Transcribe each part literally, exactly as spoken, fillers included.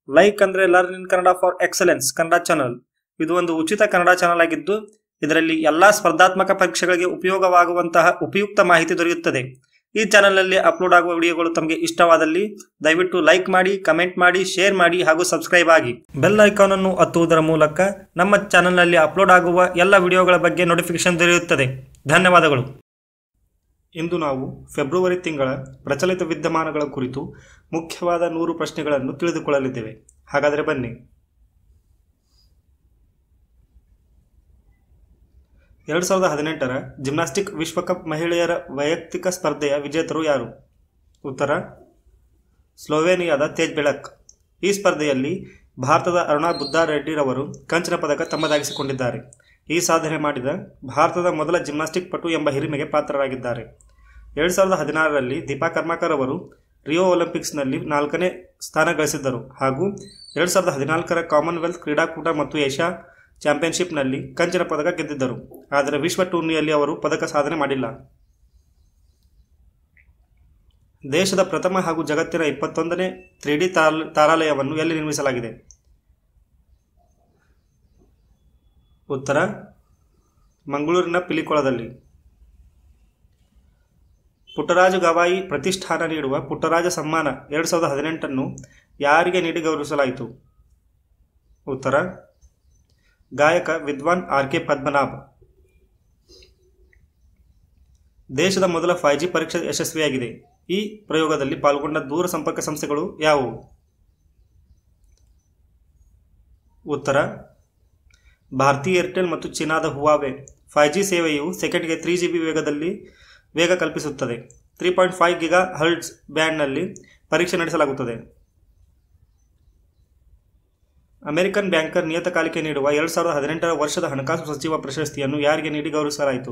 Like ಅಂದ್ರೆ learn in Kannada for excellence Kannada channel. ಇದು ಒಂದು ಉಚಿತ ಕನ್ನಡ ಚಾನಲ್ ಆಗಿದ್ದು ಇದರಲ್ಲಿ ಎಲ್ಲಾ ಸ್ಪರ್ಧಾತ್ಮಕ ಪರೀಕ್ಷೆಗಳಿಗೆ ಉಪಯೋಗವಾಗುವಂತಹ ಉಪಯುಕ್ತ ಮಾಹಿತಿ ದೊರೆಯುತ್ತದೆ. ಈ ಚಾನಲ್ನಲ್ಲಿ ಅಪ್ಲೋಡ್ ಆಗುವ ವಿಡಿಯೋಗಳು ತಮಗೆ ಇಷ್ಟವಾದಲ್ಲಿ ದಯವಿಟ್ಟು ಲೈಕ್ ಮಾಡಿ, ಕಮೆಂಟ್ ಮಾಡಿ, ಶೇರ್ ಮಾಡಿ ಹಾಗೂ ಸಬ್ಸ್ಕ್ರೈಬ್ ಆಗಿ. ಬೆಲ್ ಐಕಾನ್ ಅನ್ನು ಒತ್ತುವುದರ ಮೂಲಕ ನಮ್ಮ ಚಾನಲ್ನಲ್ಲಿ ಅಪ್ಲೋಡ್ ಆಗುವ ಎಲ್ಲ ವಿಡಿಯೋಗಳ ಬಗ್ಗೆ ನೋಟಿಫಿಕೇಶನ್ ದೊರೆಯುತ್ತದೆ. ಧನ್ಯವಾದಗಳು. ಇಂದು ನಾವು ಫೆಬ್ರವರಿ ತಿಂಗಳ ಪ್ರಚಲಿತ ವಿದ್ಯಮಾನಗಳ ಕುರಿತು ಮುಖ್ಯವಾದ ನೂರು ಪ್ರಶ್ನೆಗಳನ್ನು ತಿಳಿದುಕೊಳ್ಳಲಿದ್ದೇವೆ. ಹಾಗಾದರೆ ಬನ್ನಿ. ಎರಡು ಸಾವಿರದ ಹದಿನೆಂಟರ ಜಿಮ್ನಾಸ್ಟಿಕ್ ವಿಶ್ವಕಪ್ ಮಹಿಳೆಯರ ವೈಯಕ್ತಿಕ ಸ್ಪರ್ಧೆಯ ವಿಜೇತರು ಯಾರು? ಉತ್ತರ ಸ್ಲೋವೇನಿಯಾದ ತೇಜ್ ಬೆಳಕ್. ಈ ಸ್ಪರ್ಧೆಯಲ್ಲಿ ಭಾರತದ ಅರುಣಾ ಬುದ್ದಾರೆಡ್ಡಿರವರು ಕಂಚಿನ ಪದಕ ತಮ್ಮದಾಗಿಸಿಕೊಂಡಿದ್ದಾರೆ. ಈ ಸಾಧನೆ ಮಾಡಿದ ಭಾರತದ ಮೊದಲ ಜಿಮ್ನಾಸ್ಟಿಕ್ ಪಟು ಎಂಬ ಹಿರಿಮೆಗೆ ಪಾತ್ರರಾಗಿದ್ದಾರೆ. ಎರಡು ಸಾವಿರದ ಹದಿನಾರರಲ್ಲಿ ದೀಪಾ ಕರ್ಮಾಕರ್ ಅವರು ರಿಯೋ ಒಲಿಂಪಿಕ್ಸ್ನಲ್ಲಿ ನಾಲ್ಕನೇ ಸ್ಥಾನ ಗಳಿಸಿದ್ದರು ಹಾಗೂ ಎರಡು ಸಾವಿರದ ಹದಿನಾಲ್ಕರ ಕಾಮನ್ವೆಲ್ತ್ ಕ್ರೀಡಾಕೂಟ ಮತ್ತು ಏಷ್ಯಾ ಚಾಂಪಿಯನ್ಶಿಪ್ನಲ್ಲಿ ಕಂಚಿನ ಪದಕ ಗೆದ್ದಿದ್ದರು. ಆದರೆ ವಿಶ್ವ ಟೂರ್ನಿಯಲ್ಲಿ ಅವರು ಪದಕ ಸಾಧನೆ ಮಾಡಿಲ್ಲ. ದೇಶದ ಪ್ರಥಮ ಹಾಗೂ ಜಗತ್ತಿನ ಇಪ್ಪತ್ತೊಂದನೇ ತ್ರೀ ಡಿ ತಾರಾಲಯವನ್ನು ಎಲ್ಲಿ ನಿರ್ಮಿಸಲಾಗಿದೆ? ಉತ್ತರ ಮಂಗಳೂರಿನ ಪಿಲಿಕೊಳದಲ್ಲಿ. ಪುಟ್ಟರಾಜ ಗವಾಯಿ ಪ್ರತಿಷ್ಠಾನ ನೀಡುವ ಪುಟ್ಟರಾಜ ಸಮ್ಮಾನ ಎರಡು ಸಾವಿರದ ಹದಿನೆಂಟನ್ನು ಯಾರಿಗೆ ನೀಡಿ ಗೌರವಿಸಲಾಯಿತು? ಉತ್ತರ ಗಾಯಕ ವಿದ್ವಾನ್ ಆರ್ ಕೆ ಪದ್ಮನಾಭ್. ದೇಶದ ಮೊದಲ ಫೈವ್ ಜಿ ಪರೀಕ್ಷೆ ಯಶಸ್ವಿಯಾಗಿದೆ. ಈ ಪ್ರಯೋಗದಲ್ಲಿ ಪಾಲ್ಗೊಂಡ ದೂರ ಸಂಪರ್ಕ ಸಂಸ್ಥೆಗಳು ಯಾವುವು? ಉತ್ತರ ಭಾರತಿ ಏರ್ಟೆಲ್ ಮತ್ತು ಚೀನಾದ ಹುವಾವೆ. ಫೈವ್ ಜಿ ಸೇವೆಯು ಸೆಕೆಂಡ್ಗೆ ತ್ರೀ ಜಿ ಬಿ ವೇಗದಲ್ಲಿ ವೇಗ ಕಲ್ಪಿಸುತ್ತದೆ. Three point five gigahertz ಬ್ಯಾಂಡ್ನಲ್ಲಿ ಪರೀಕ್ಷೆ ನಡೆಸಲಾಗುತ್ತದೆ. ಅಮೆರಿಕನ್ ಬ್ಯಾಂಕರ್ ನಿಯತಕಾಲಿಕೆ ನೀಡುವ ಎರಡು ಸಾವಿರದ ಹದಿನೆಂಟರ ವರ್ಷದ ಹಣಕಾಸು ಸಚಿವ ಪ್ರಶಸ್ತಿಯನ್ನು ಯಾರಿಗೆ ನೀಡಿ ಗೌರವಿಸಲಾಯಿತು?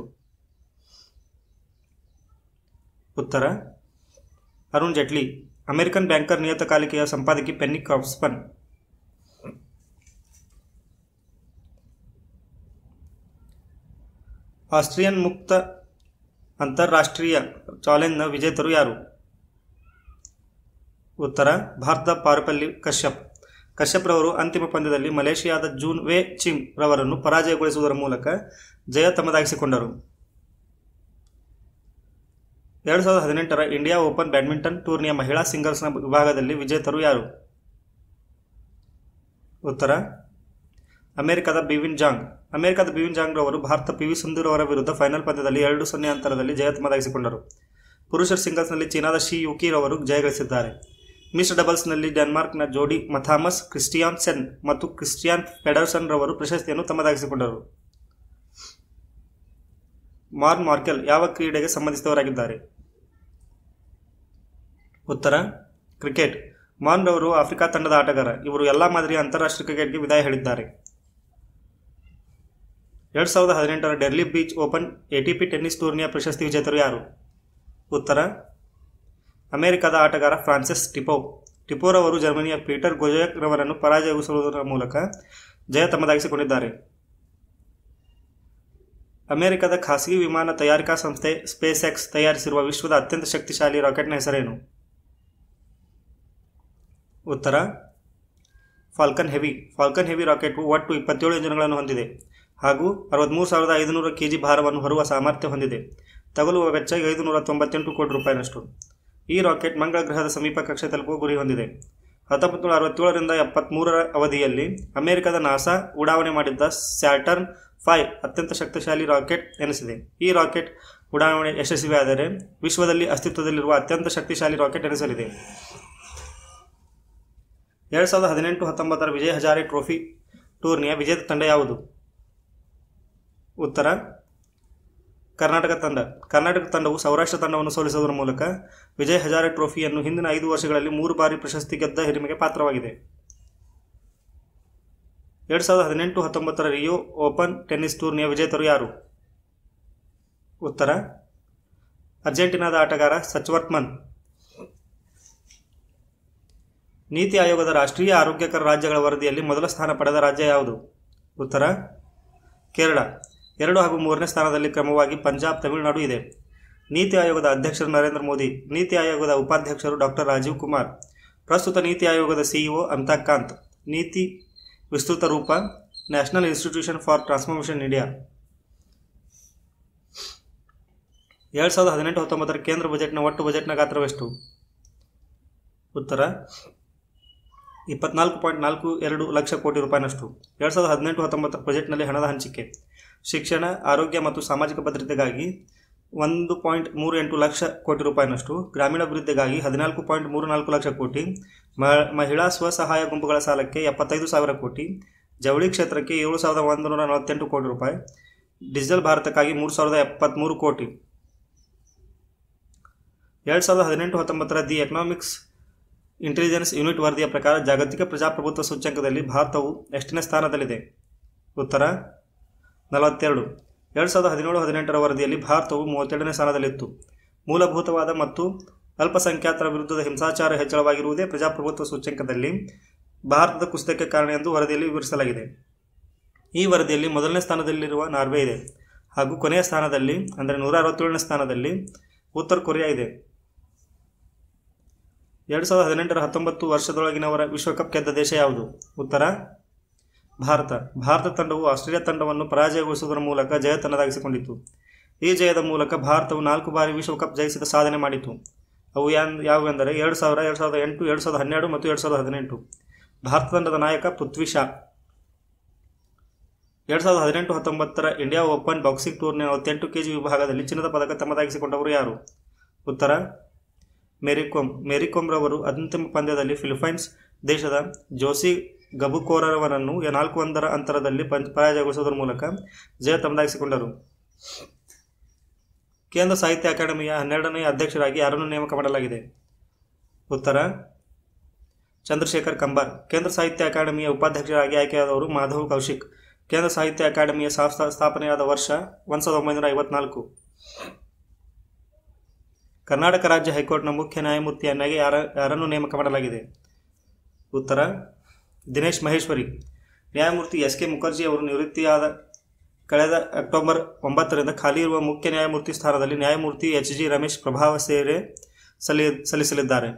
ಉತ್ತರ ಅರುಣ್ ಜೇಟ್ಲಿ. ಅಮೆರಿಕನ್ ಬ್ಯಾಂಕರ್ ನಿಯತಕಾಲಿಕೆಯ ಸಂಪಾದಕಿ ಪೆನ್ನಿ ಕ್ರಾಫ್ಟ್ಸ್ಮನ್. ಆಸ್ಟ್ರಿಯನ್ ಮುಕ್ತ ಅಂತಾರಾಷ್ಟ್ರೀಯ ಚಾಲೆಂಜ್ನ ವಿಜೇತರು ಯಾರು? ಉತ್ತರ ಭಾರತದ ಪಾರುಪಲ್ಲಿ ಕಶ್ಯಪ್. ಕಶ್ಯಪ್ರವರು ಅಂತಿಮ ಪಂದ್ಯದಲ್ಲಿ ಮಲೇಷಿಯಾದ ಜೂನ್ ವೇ ಚಿಮ್ ರವರನ್ನು ಪರಾಜಯಗೊಳಿಸುವುದರ ಮೂಲಕ ಜಯ ತಮ್ಮದಾಗಿಸಿಕೊಂಡರು. ಎರಡು ಸಾವಿರದ ಹದಿನೆಂಟರ ಇಂಡಿಯಾ ಓಪನ್ ಬ್ಯಾಡ್ಮಿಂಟನ್ ಟೂರ್ನಿಯ ಮಹಿಳಾ ಸಿಂಗಲ್ಸ್ನ ವಿಭಾಗದಲ್ಲಿ ವಿಜೇತರು ಯಾರು? ಉತ್ತರ ಅಮೆರಿಕದ ಬಿವಿನ್ ಜಾಂಗ್. ಅಮೆರಿಕದ ಬಿವಿನ್ ಜಾಂಗ್ ರವರು ಭಾರತ ಪಿ ವಿ ಸಿಂಧು ಅವರ ವಿರುದ್ಧ ಫೈನಲ್ ಪಂದ್ಯದಲ್ಲಿ ಎರಡು ಸೊನ್ನೆ ಅಂತರದಲ್ಲಿ ಜಯ ತಮ್ಮದಾಗಿಸಿಕೊಂಡರು. ಪುರುಷರ ಸಿಂಗಲ್ಸ್ನಲ್ಲಿ ಚೀನಾದ ಶಿ ಯುಕಿ ರವರು ಜಯಗಳಿಸಿದ್ದಾರೆ. ಮಿಶ್ರ ಡಬಲ್ಸ್ನಲ್ಲಿ ಡೆನ್ಮಾರ್ಕ್ನ ಜೋಡಿ ಮಥಾಮಸ್ ಕ್ರಿಸ್ಟಿಯಾನ್ಸೆನ್ ಮತ್ತು ಕ್ರಿಸ್ಟಿಯಾನ್ ಫೆಡರ್ಸನ್ ರವರು ಪ್ರಶಸ್ತಿಯನ್ನು ತಮ್ಮದಾಗಿಸಿಕೊಂಡರು. ಮಾರ್ನ್ ಮಾರ್ಕೆಲ್ ಯಾವ ಕ್ರೀಡೆಗೆ ಸಂಬಂಧಿಸಿದವರಾಗಿದ್ದಾರೆ? ಉತ್ತರ ಕ್ರಿಕೆಟ್. ಮಾರ್ನ್ ರವರು ಆಫ್ರಿಕಾ ತಂಡದ ಆಟಗಾರ. ಇವರು ಎಲ್ಲಾ ಮಾದರಿಯ ಅಂತಾರಾಷ್ಟ್ರೀಯ ಕ್ರಿಕೆಟ್ಗೆ ವಿದಾಯ ಹೇಳಿದ್ದಾರೆ. ಎರಡು ಸಾವಿರದ ಹದಿನೆಂಟರ Delray Beach Open ATP tennis ಟೂರ್ನಿಯ ಪ್ರಶಸ್ತಿ ವಿಜೇತರು ಯಾರು? ಉತ್ತರ ಅಮೆರಿಕದ ಆಟಗಾರ ಫ್ರಾನ್ಸಿಸ್ ಟಿಪೋ. ಟಿಪೋರವರು ಜರ್ಮನಿಯ ಪೀಟರ್ ಗೊಜೆಕ್ ರವರನ್ನು ಪರಾಜಯಗೊಳಿಸುವುದರ ಮೂಲಕ ಜಯ ತಮ್ಮದಾಗಿಸಿಕೊಂಡಿದ್ದಾರೆ. ಅಮೆರಿಕದ ಖಾಸಗಿ ವಿಮಾನ ತಯಾರಿಕಾ ಸಂಸ್ಥೆ ಸ್ಪೇಸ್ ಎಕ್ಸ್ ತಯಾರಿಸಿರುವ ವಿಶ್ವದ ಅತ್ಯಂತ ಶಕ್ತಿಶಾಲಿ ರಾಕೆಟ್ನ ಹೆಸರೇನು? ಉತ್ತರ Falcon Heavy. Falcon Heavy rocket ಒಟ್ಟು ಇಪ್ಪತ್ತೇಳು ಇಂಜಿನ್ಗಳನ್ನು ಹೊಂದಿದೆ ಹಾಗೂ ಅರವತ್ತ್ಮೂರು ಸಾವಿರದ ಐದುನೂರು ಕೆಜಿ ಭಾರವನ್ನು ಹೊರುವ ಸಾಮರ್ಥ್ಯ ಹೊಂದಿದೆ. ತಗುಲುವ ವೆಚ್ಚ ಐದುನೂರ ತೊಂಬತ್ತೆಂಟು ಕೋಟಿ ರೂಪಾಯಿನಷ್ಟು. ಈ ರಾಕೆಟ್ ಮಂಗಳ ಗ್ರಹದ ಸಮೀಪ ಕಕ್ಷೆ ತಲುಪುವ ಗುರಿ ಹೊಂದಿದೆ. ಹತ್ತೊಂಬತ್ತು ನೂರ ಅರವತ್ತೇಳರಿಂದ ಎಪ್ಪತ್ತ್ಮೂರರ ಅವಧಿಯಲ್ಲಿ ಅಮೆರಿಕದ ನಾಸಾ ಉಡಾವಣೆ ಮಾಡಿದ್ದ ಸ್ಯಾಟರ್ನ್ ಫೈವ್ ಅತ್ಯಂತ ಶಕ್ತಿಶಾಲಿ ರಾಕೆಟ್ ಎನಿಸಿದೆ. ಈ ರಾಕೆಟ್ ಉಡಾವಣೆ ಯಶಸ್ವಿಯಾದರೆ ವಿಶ್ವದಲ್ಲಿ ಅಸ್ತಿತ್ವದಲ್ಲಿರುವ ಅತ್ಯಂತ ಶಕ್ತಿಶಾಲಿ ರಾಕೆಟ್ ಎನಿಸಲಿದೆ. ಎರಡು ಸಾವಿರದ ಹದಿನೆಂಟು ಹತ್ತೊಂಬತ್ತರ ವಿಜಯ್ ಹಜಾರೆ ಟ್ರೋಫಿ ಟೂರ್ನಿಯ ವಿಜೇತ ತಂಡ ಯಾವುದು? ಉತ್ತರ ಕರ್ನಾಟಕ ತಂಡ. ಕರ್ನಾಟಕ ತಂಡವು ಸೌರಾಷ್ಟ್ರ ತಂಡವನ್ನು ಸೋಲಿಸುವುದರ ಮೂಲಕ ವಿಜಯ್ ಹಜಾರೆ ಟ್ರೋಫಿಯನ್ನು ಹಿಂದಿನ ಐದು ವರ್ಷಗಳಲ್ಲಿ ಮೂರು ಬಾರಿ ಪ್ರಶಸ್ತಿ ಗೆದ್ದ ಹಿರಿಮೆಗೆ ಪಾತ್ರವಾಗಿದೆ. ಎರಡು ಸಾವಿರದ ಹದಿನೆಂಟು ಹತ್ತೊಂಬತ್ತರ ರಿಯೋ ಓಪನ್ ಟೆನ್ನಿಸ್ ಟೂರ್ನಿಯ ವಿಜೇತರು ಯಾರು? ಉತ್ತರ ಅರ್ಜೆಂಟೀನಾದ ಆಟಗಾರ ಸಚ್ವರ್ತ್ಮನ್. ನೀತಿ ಆಯೋಗದ ರಾಷ್ಟ್ರೀಯ ಆರೋಗ್ಯಕರ ರಾಜ್ಯಗಳ ವರದಿಯಲ್ಲಿ ಮೊದಲ ಸ್ಥಾನ ಪಡೆದ ರಾಜ್ಯ ಯಾವುದು? ಉತ್ತರ ಕೇರಳ. ಎರಡು ಹಾಗೂ ಮೂರನೇ ಸ್ಥಾನದಲ್ಲಿ ಕ್ರಮವಾಗಿ ಪಂಜಾಬ್, ತಮಿಳುನಾಡು ಇದೆ. ನೀತಿ ಆಯೋಗದ ಅಧ್ಯಕ್ಷರು ನರೇಂದ್ರ ಮೋದಿ. ನೀತಿ ಆಯೋಗದ ಉಪಾಧ್ಯಕ್ಷರು ಡಾಕ್ಟರ್ ರಾಜೀವ್ ಕುಮಾರ್. ಪ್ರಸ್ತುತ ನೀತಿ ಆಯೋಗದ ಸಿಇಒ ಅಮಿತಾಬ್ ಕಾಂತ್. ನೀತಿ ವಿಸ್ತೃತ ರೂಪ National Institution for Transformation India. ಎರಡು ಸಾವಿರದ ಹದಿನೆಂಟು ಹತ್ತೊಂಬತ್ತರ ಕೇಂದ್ರ ಬಜೆಟ್ನ ಒಟ್ಟು ಬಜೆಟ್ನ ಗಾತ್ರವೆಷ್ಟು? ಉತ್ತರ ಇಪ್ಪತ್ನಾಲ್ಕು ಪಾಯಿಂಟ್ ನಾಲ್ಕು ಎರಡು ಲಕ್ಷ ಕೋಟಿ ರೂಪಾಯಿನಷ್ಟು. ಎರಡು ಸಾವಿರದ ಹದಿನೆಂಟು ಹತ್ತೊಂಬತ್ತರ ಬಜೆಟ್ನಲ್ಲಿ ಹಣದ ಹಂಚಿಕೆ ಶಿಕ್ಷಣ, ಆರೋಗ್ಯ ಮತ್ತು ಸಾಮಾಜಿಕ ಭದ್ರತೆಗಾಗಿ ಒಂದು ಪಾಯಿಂಟ್ ಮೂರು ಎಂಟು ಲಕ್ಷ ಕೋಟಿ ರೂಪಾಯಿನಷ್ಟು, ಗ್ರಾಮೀಣಾಭಿವೃದ್ಧಿಗಾಗಿ ಹದಿನಾಲ್ಕು ಪಾಯಿಂಟ್ ಮೂರು ನಾಲ್ಕು ಲಕ್ಷ ಕೋಟಿ, ಮಹಿಳಾ ಸ್ವಸಹಾಯ ಗುಂಪುಗಳ ಸಾಲಕ್ಕೆ ಎಪ್ಪತ್ತೈದು ಸಾವಿರ ಕೋಟಿ, ಜವಳಿ ಕ್ಷೇತ್ರಕ್ಕೆ ಏಳು ಸಾವಿರದ ಒಂದು ನೂರ ನಲವತ್ತೆಂಟು ಕೋಟಿ ರೂಪಾಯಿ, ಡಿಜಿಟಲ್ ಭಾರತಕ್ಕಾಗಿ ಮೂರು ಸಾವಿರದ ಎಪ್ಪತ್ತ್ಮೂರು ಕೋಟಿ. ಎರಡು ಸಾವಿರದ ಹದಿನೆಂಟು ಹತ್ತೊಂಬತ್ತರ ದಿ ಎಕನಾಮಿಕ್ಸ್ ಇಂಟೆಲಿಜೆನ್ಸ್ ಯೂನಿಟ್ ವರದಿಯ ಪ್ರಕಾರ ಜಾಗತಿಕ ಪ್ರಜಾಪ್ರಭುತ್ವ ಸೂಚ್ಯಂಕದಲ್ಲಿ ಭಾರತವು ಎಷ್ಟನೇ ಸ್ಥಾನದಲ್ಲಿದೆ? ಉತ್ತರ ನಲವತ್ತೆರಡು. ಎರಡು ಸಾವಿರದ ಹದಿನೇಳು ಹದಿನೆಂಟರ ವರದಿಯಲ್ಲಿ ಭಾರತವು ಮೂವತ್ತೆರಡನೇ ಸ್ಥಾನದಲ್ಲಿತ್ತು. ಮೂಲಭೂತವಾದ ಮತ್ತು ಅಲ್ಪಸಂಖ್ಯಾತರ ವಿರುದ್ಧದ ಹಿಂಸಾಚಾರ ಹೆಚ್ಚಳವಾಗಿರುವುದೇ ಪ್ರಜಾಪ್ರಭುತ್ವ ಸೂಚ್ಯಂಕದಲ್ಲಿ ಭಾರತದ ಕುಸಿತಕ್ಕೆ ಕಾರಣ ಎಂದು ವರದಿಯಲ್ಲಿ ವಿವರಿಸಲಾಗಿದೆ. ಈ ವರದಿಯಲ್ಲಿ ಮೊದಲನೇ ಸ್ಥಾನದಲ್ಲಿರುವ ನಾರ್ವೆ ಇದೆ ಹಾಗೂ ಕೊನೆಯ ಸ್ಥಾನದಲ್ಲಿ ಅಂದರೆ ನೂರ ಅರವತ್ತೇಳನೇ ಸ್ಥಾನದಲ್ಲಿ ಉತ್ತರ ಕೊರಿಯಾ ಇದೆ. ಎರಡು ಸಾವಿರದ ಹದಿನೆಂಟರ ಹತ್ತೊಂಬತ್ತು ವರ್ಷದೊಳಗಿನವರ ವಿಶ್ವಕಪ್ ಗೆದ್ದ ದೇಶ ಯಾವುದು? ಉತ್ತರ ಭಾರತ. ಭಾರತ ತಂಡವು ಆಸ್ಟ್ರೇಲಿಯಾ ತಂಡವನ್ನು ಪರಾಜಯಗೊಳಿಸುವುದರ ಮೂಲಕ ಜಯ ತನ್ನದಾಗಿಸಿಕೊಂಡಿತು. ಈ ಜಯದ ಮೂಲಕ ಭಾರತವು ನಾಲ್ಕು ಬಾರಿ ವಿಶ್ವಕಪ್ ಜಯಿಸಿದ ಸಾಧನೆ ಮಾಡಿತು. ಅವು ಯಾನ್ ಯಾವುವೆಂದರೆ ಎರಡು ಸಾವಿರ, ಎರಡು ಸಾವಿರದ ಎಂಟು, ಎರಡು ಸಾವಿರದ ಹನ್ನೆರಡು ಮತ್ತು ಎರಡು ಸಾವಿರದ ಹದಿನೆಂಟು. ಭಾರತ ತಂಡದ ನಾಯಕ ಪೃಥ್ವಿ ಶಾ. ಎರಡು ಸಾವಿರದ ಹದಿನೆಂಟು ಹತ್ತೊಂಬತ್ತರ ಇಂಡಿಯಾ ಓಪನ್ ಬಾಕ್ಸಿಂಗ್ ಟೂರ್ನಿಯ ನಲವತ್ತೆಂಟು ಕೆಜಿ ವಿಭಾಗದಲ್ಲಿ ಚಿನ್ನದ ಪದಕ ತಮ್ಮದಾಗಿಸಿಕೊಂಡವರು ಯಾರು? ಉತ್ತರ ಮೇರಿಕೋಮ್. ಮೇರಿಕೋಮ್ರವರು ಅಂತಿಮ ಪಂದ್ಯದಲ್ಲಿ ಫಿಲಿಪೈನ್ಸ್ ದೇಶದ ಜೋಸಿ ಗಬುಕೋರವರನ್ನು ನಾಲ್ಕು ಒಂದರ ಅಂತರದಲ್ಲಿ ಪರಾಜಯಗೊಳಿಸುವುದರ ಮೂಲಕ ಜಯ ತಮ್ಮದಾಗಿಸಿಕೊಂಡರು. ಕೇಂದ್ರ ಸಾಹಿತ್ಯ ಅಕಾಡೆಮಿಯ ಹನ್ನೆರಡನೇ ಅಧ್ಯಕ್ಷರಾಗಿ ಯಾರನ್ನು ನೇಮಕ ಮಾಡಲಾಗಿದೆ? ಉತ್ತರ ಚಂದ್ರಶೇಖರ್ ಕಂಬಾರ್. ಕೇಂದ್ರ ಸಾಹಿತ್ಯ ಅಕಾಡೆಮಿಯ ಉಪಾಧ್ಯಕ್ಷರಾಗಿ ಆಯ್ಕೆಯಾದವರು ಮಾಧವ್ ಕೌಶಿಕ್. ಕೇಂದ್ರ ಸಾಹಿತ್ಯ ಅಕಾಡೆಮಿಯ ಸ್ಥಾಪನೆಯಾದ ವರ್ಷ ಒಂದು ಸಾವಿರದ ಒಂಬೈನೂರ ಐವತ್ನಾಲ್ಕು. ಕರ್ನಾಟಕ ರಾಜ್ಯ ಹೈಕೋರ್ಟ್ನ ಮುಖ್ಯ ನ್ಯಾಯಮೂರ್ತಿಯನ್ನಾಗಿ ಯಾರ ಯಾರನ್ನು ನೇಮಕ ಮಾಡಲಾಗಿದೆ? ಉತ್ತರ ದಿನೇಶ್ ಮಹೇಶ್ವರಿ. ನ್ಯಾಯಮೂರ್ತಿ ಎಸ್ ಕೆ ಮುಖರ್ಜಿ ಅವರು ನಿವೃತ್ತಿಯಾದ ಕಳೆದ ಅಕ್ಟೋಬರ್ ಒಂಬತ್ತರಿಂದ ಖಾಲಿ ಇರುವ ಮುಖ್ಯ ನ್ಯಾಯಮೂರ್ತಿ ಸ್ಥಾನದಲ್ಲಿ ನ್ಯಾಯಮೂರ್ತಿ ಎಚ್ ಜಿ ರಮೇಶ್ ಪ್ರಭಾವ ಸೇವೆ ಸಲ್ಲಿ ಸಲ್ಲಿಸಲಿದ್ದಾರೆ.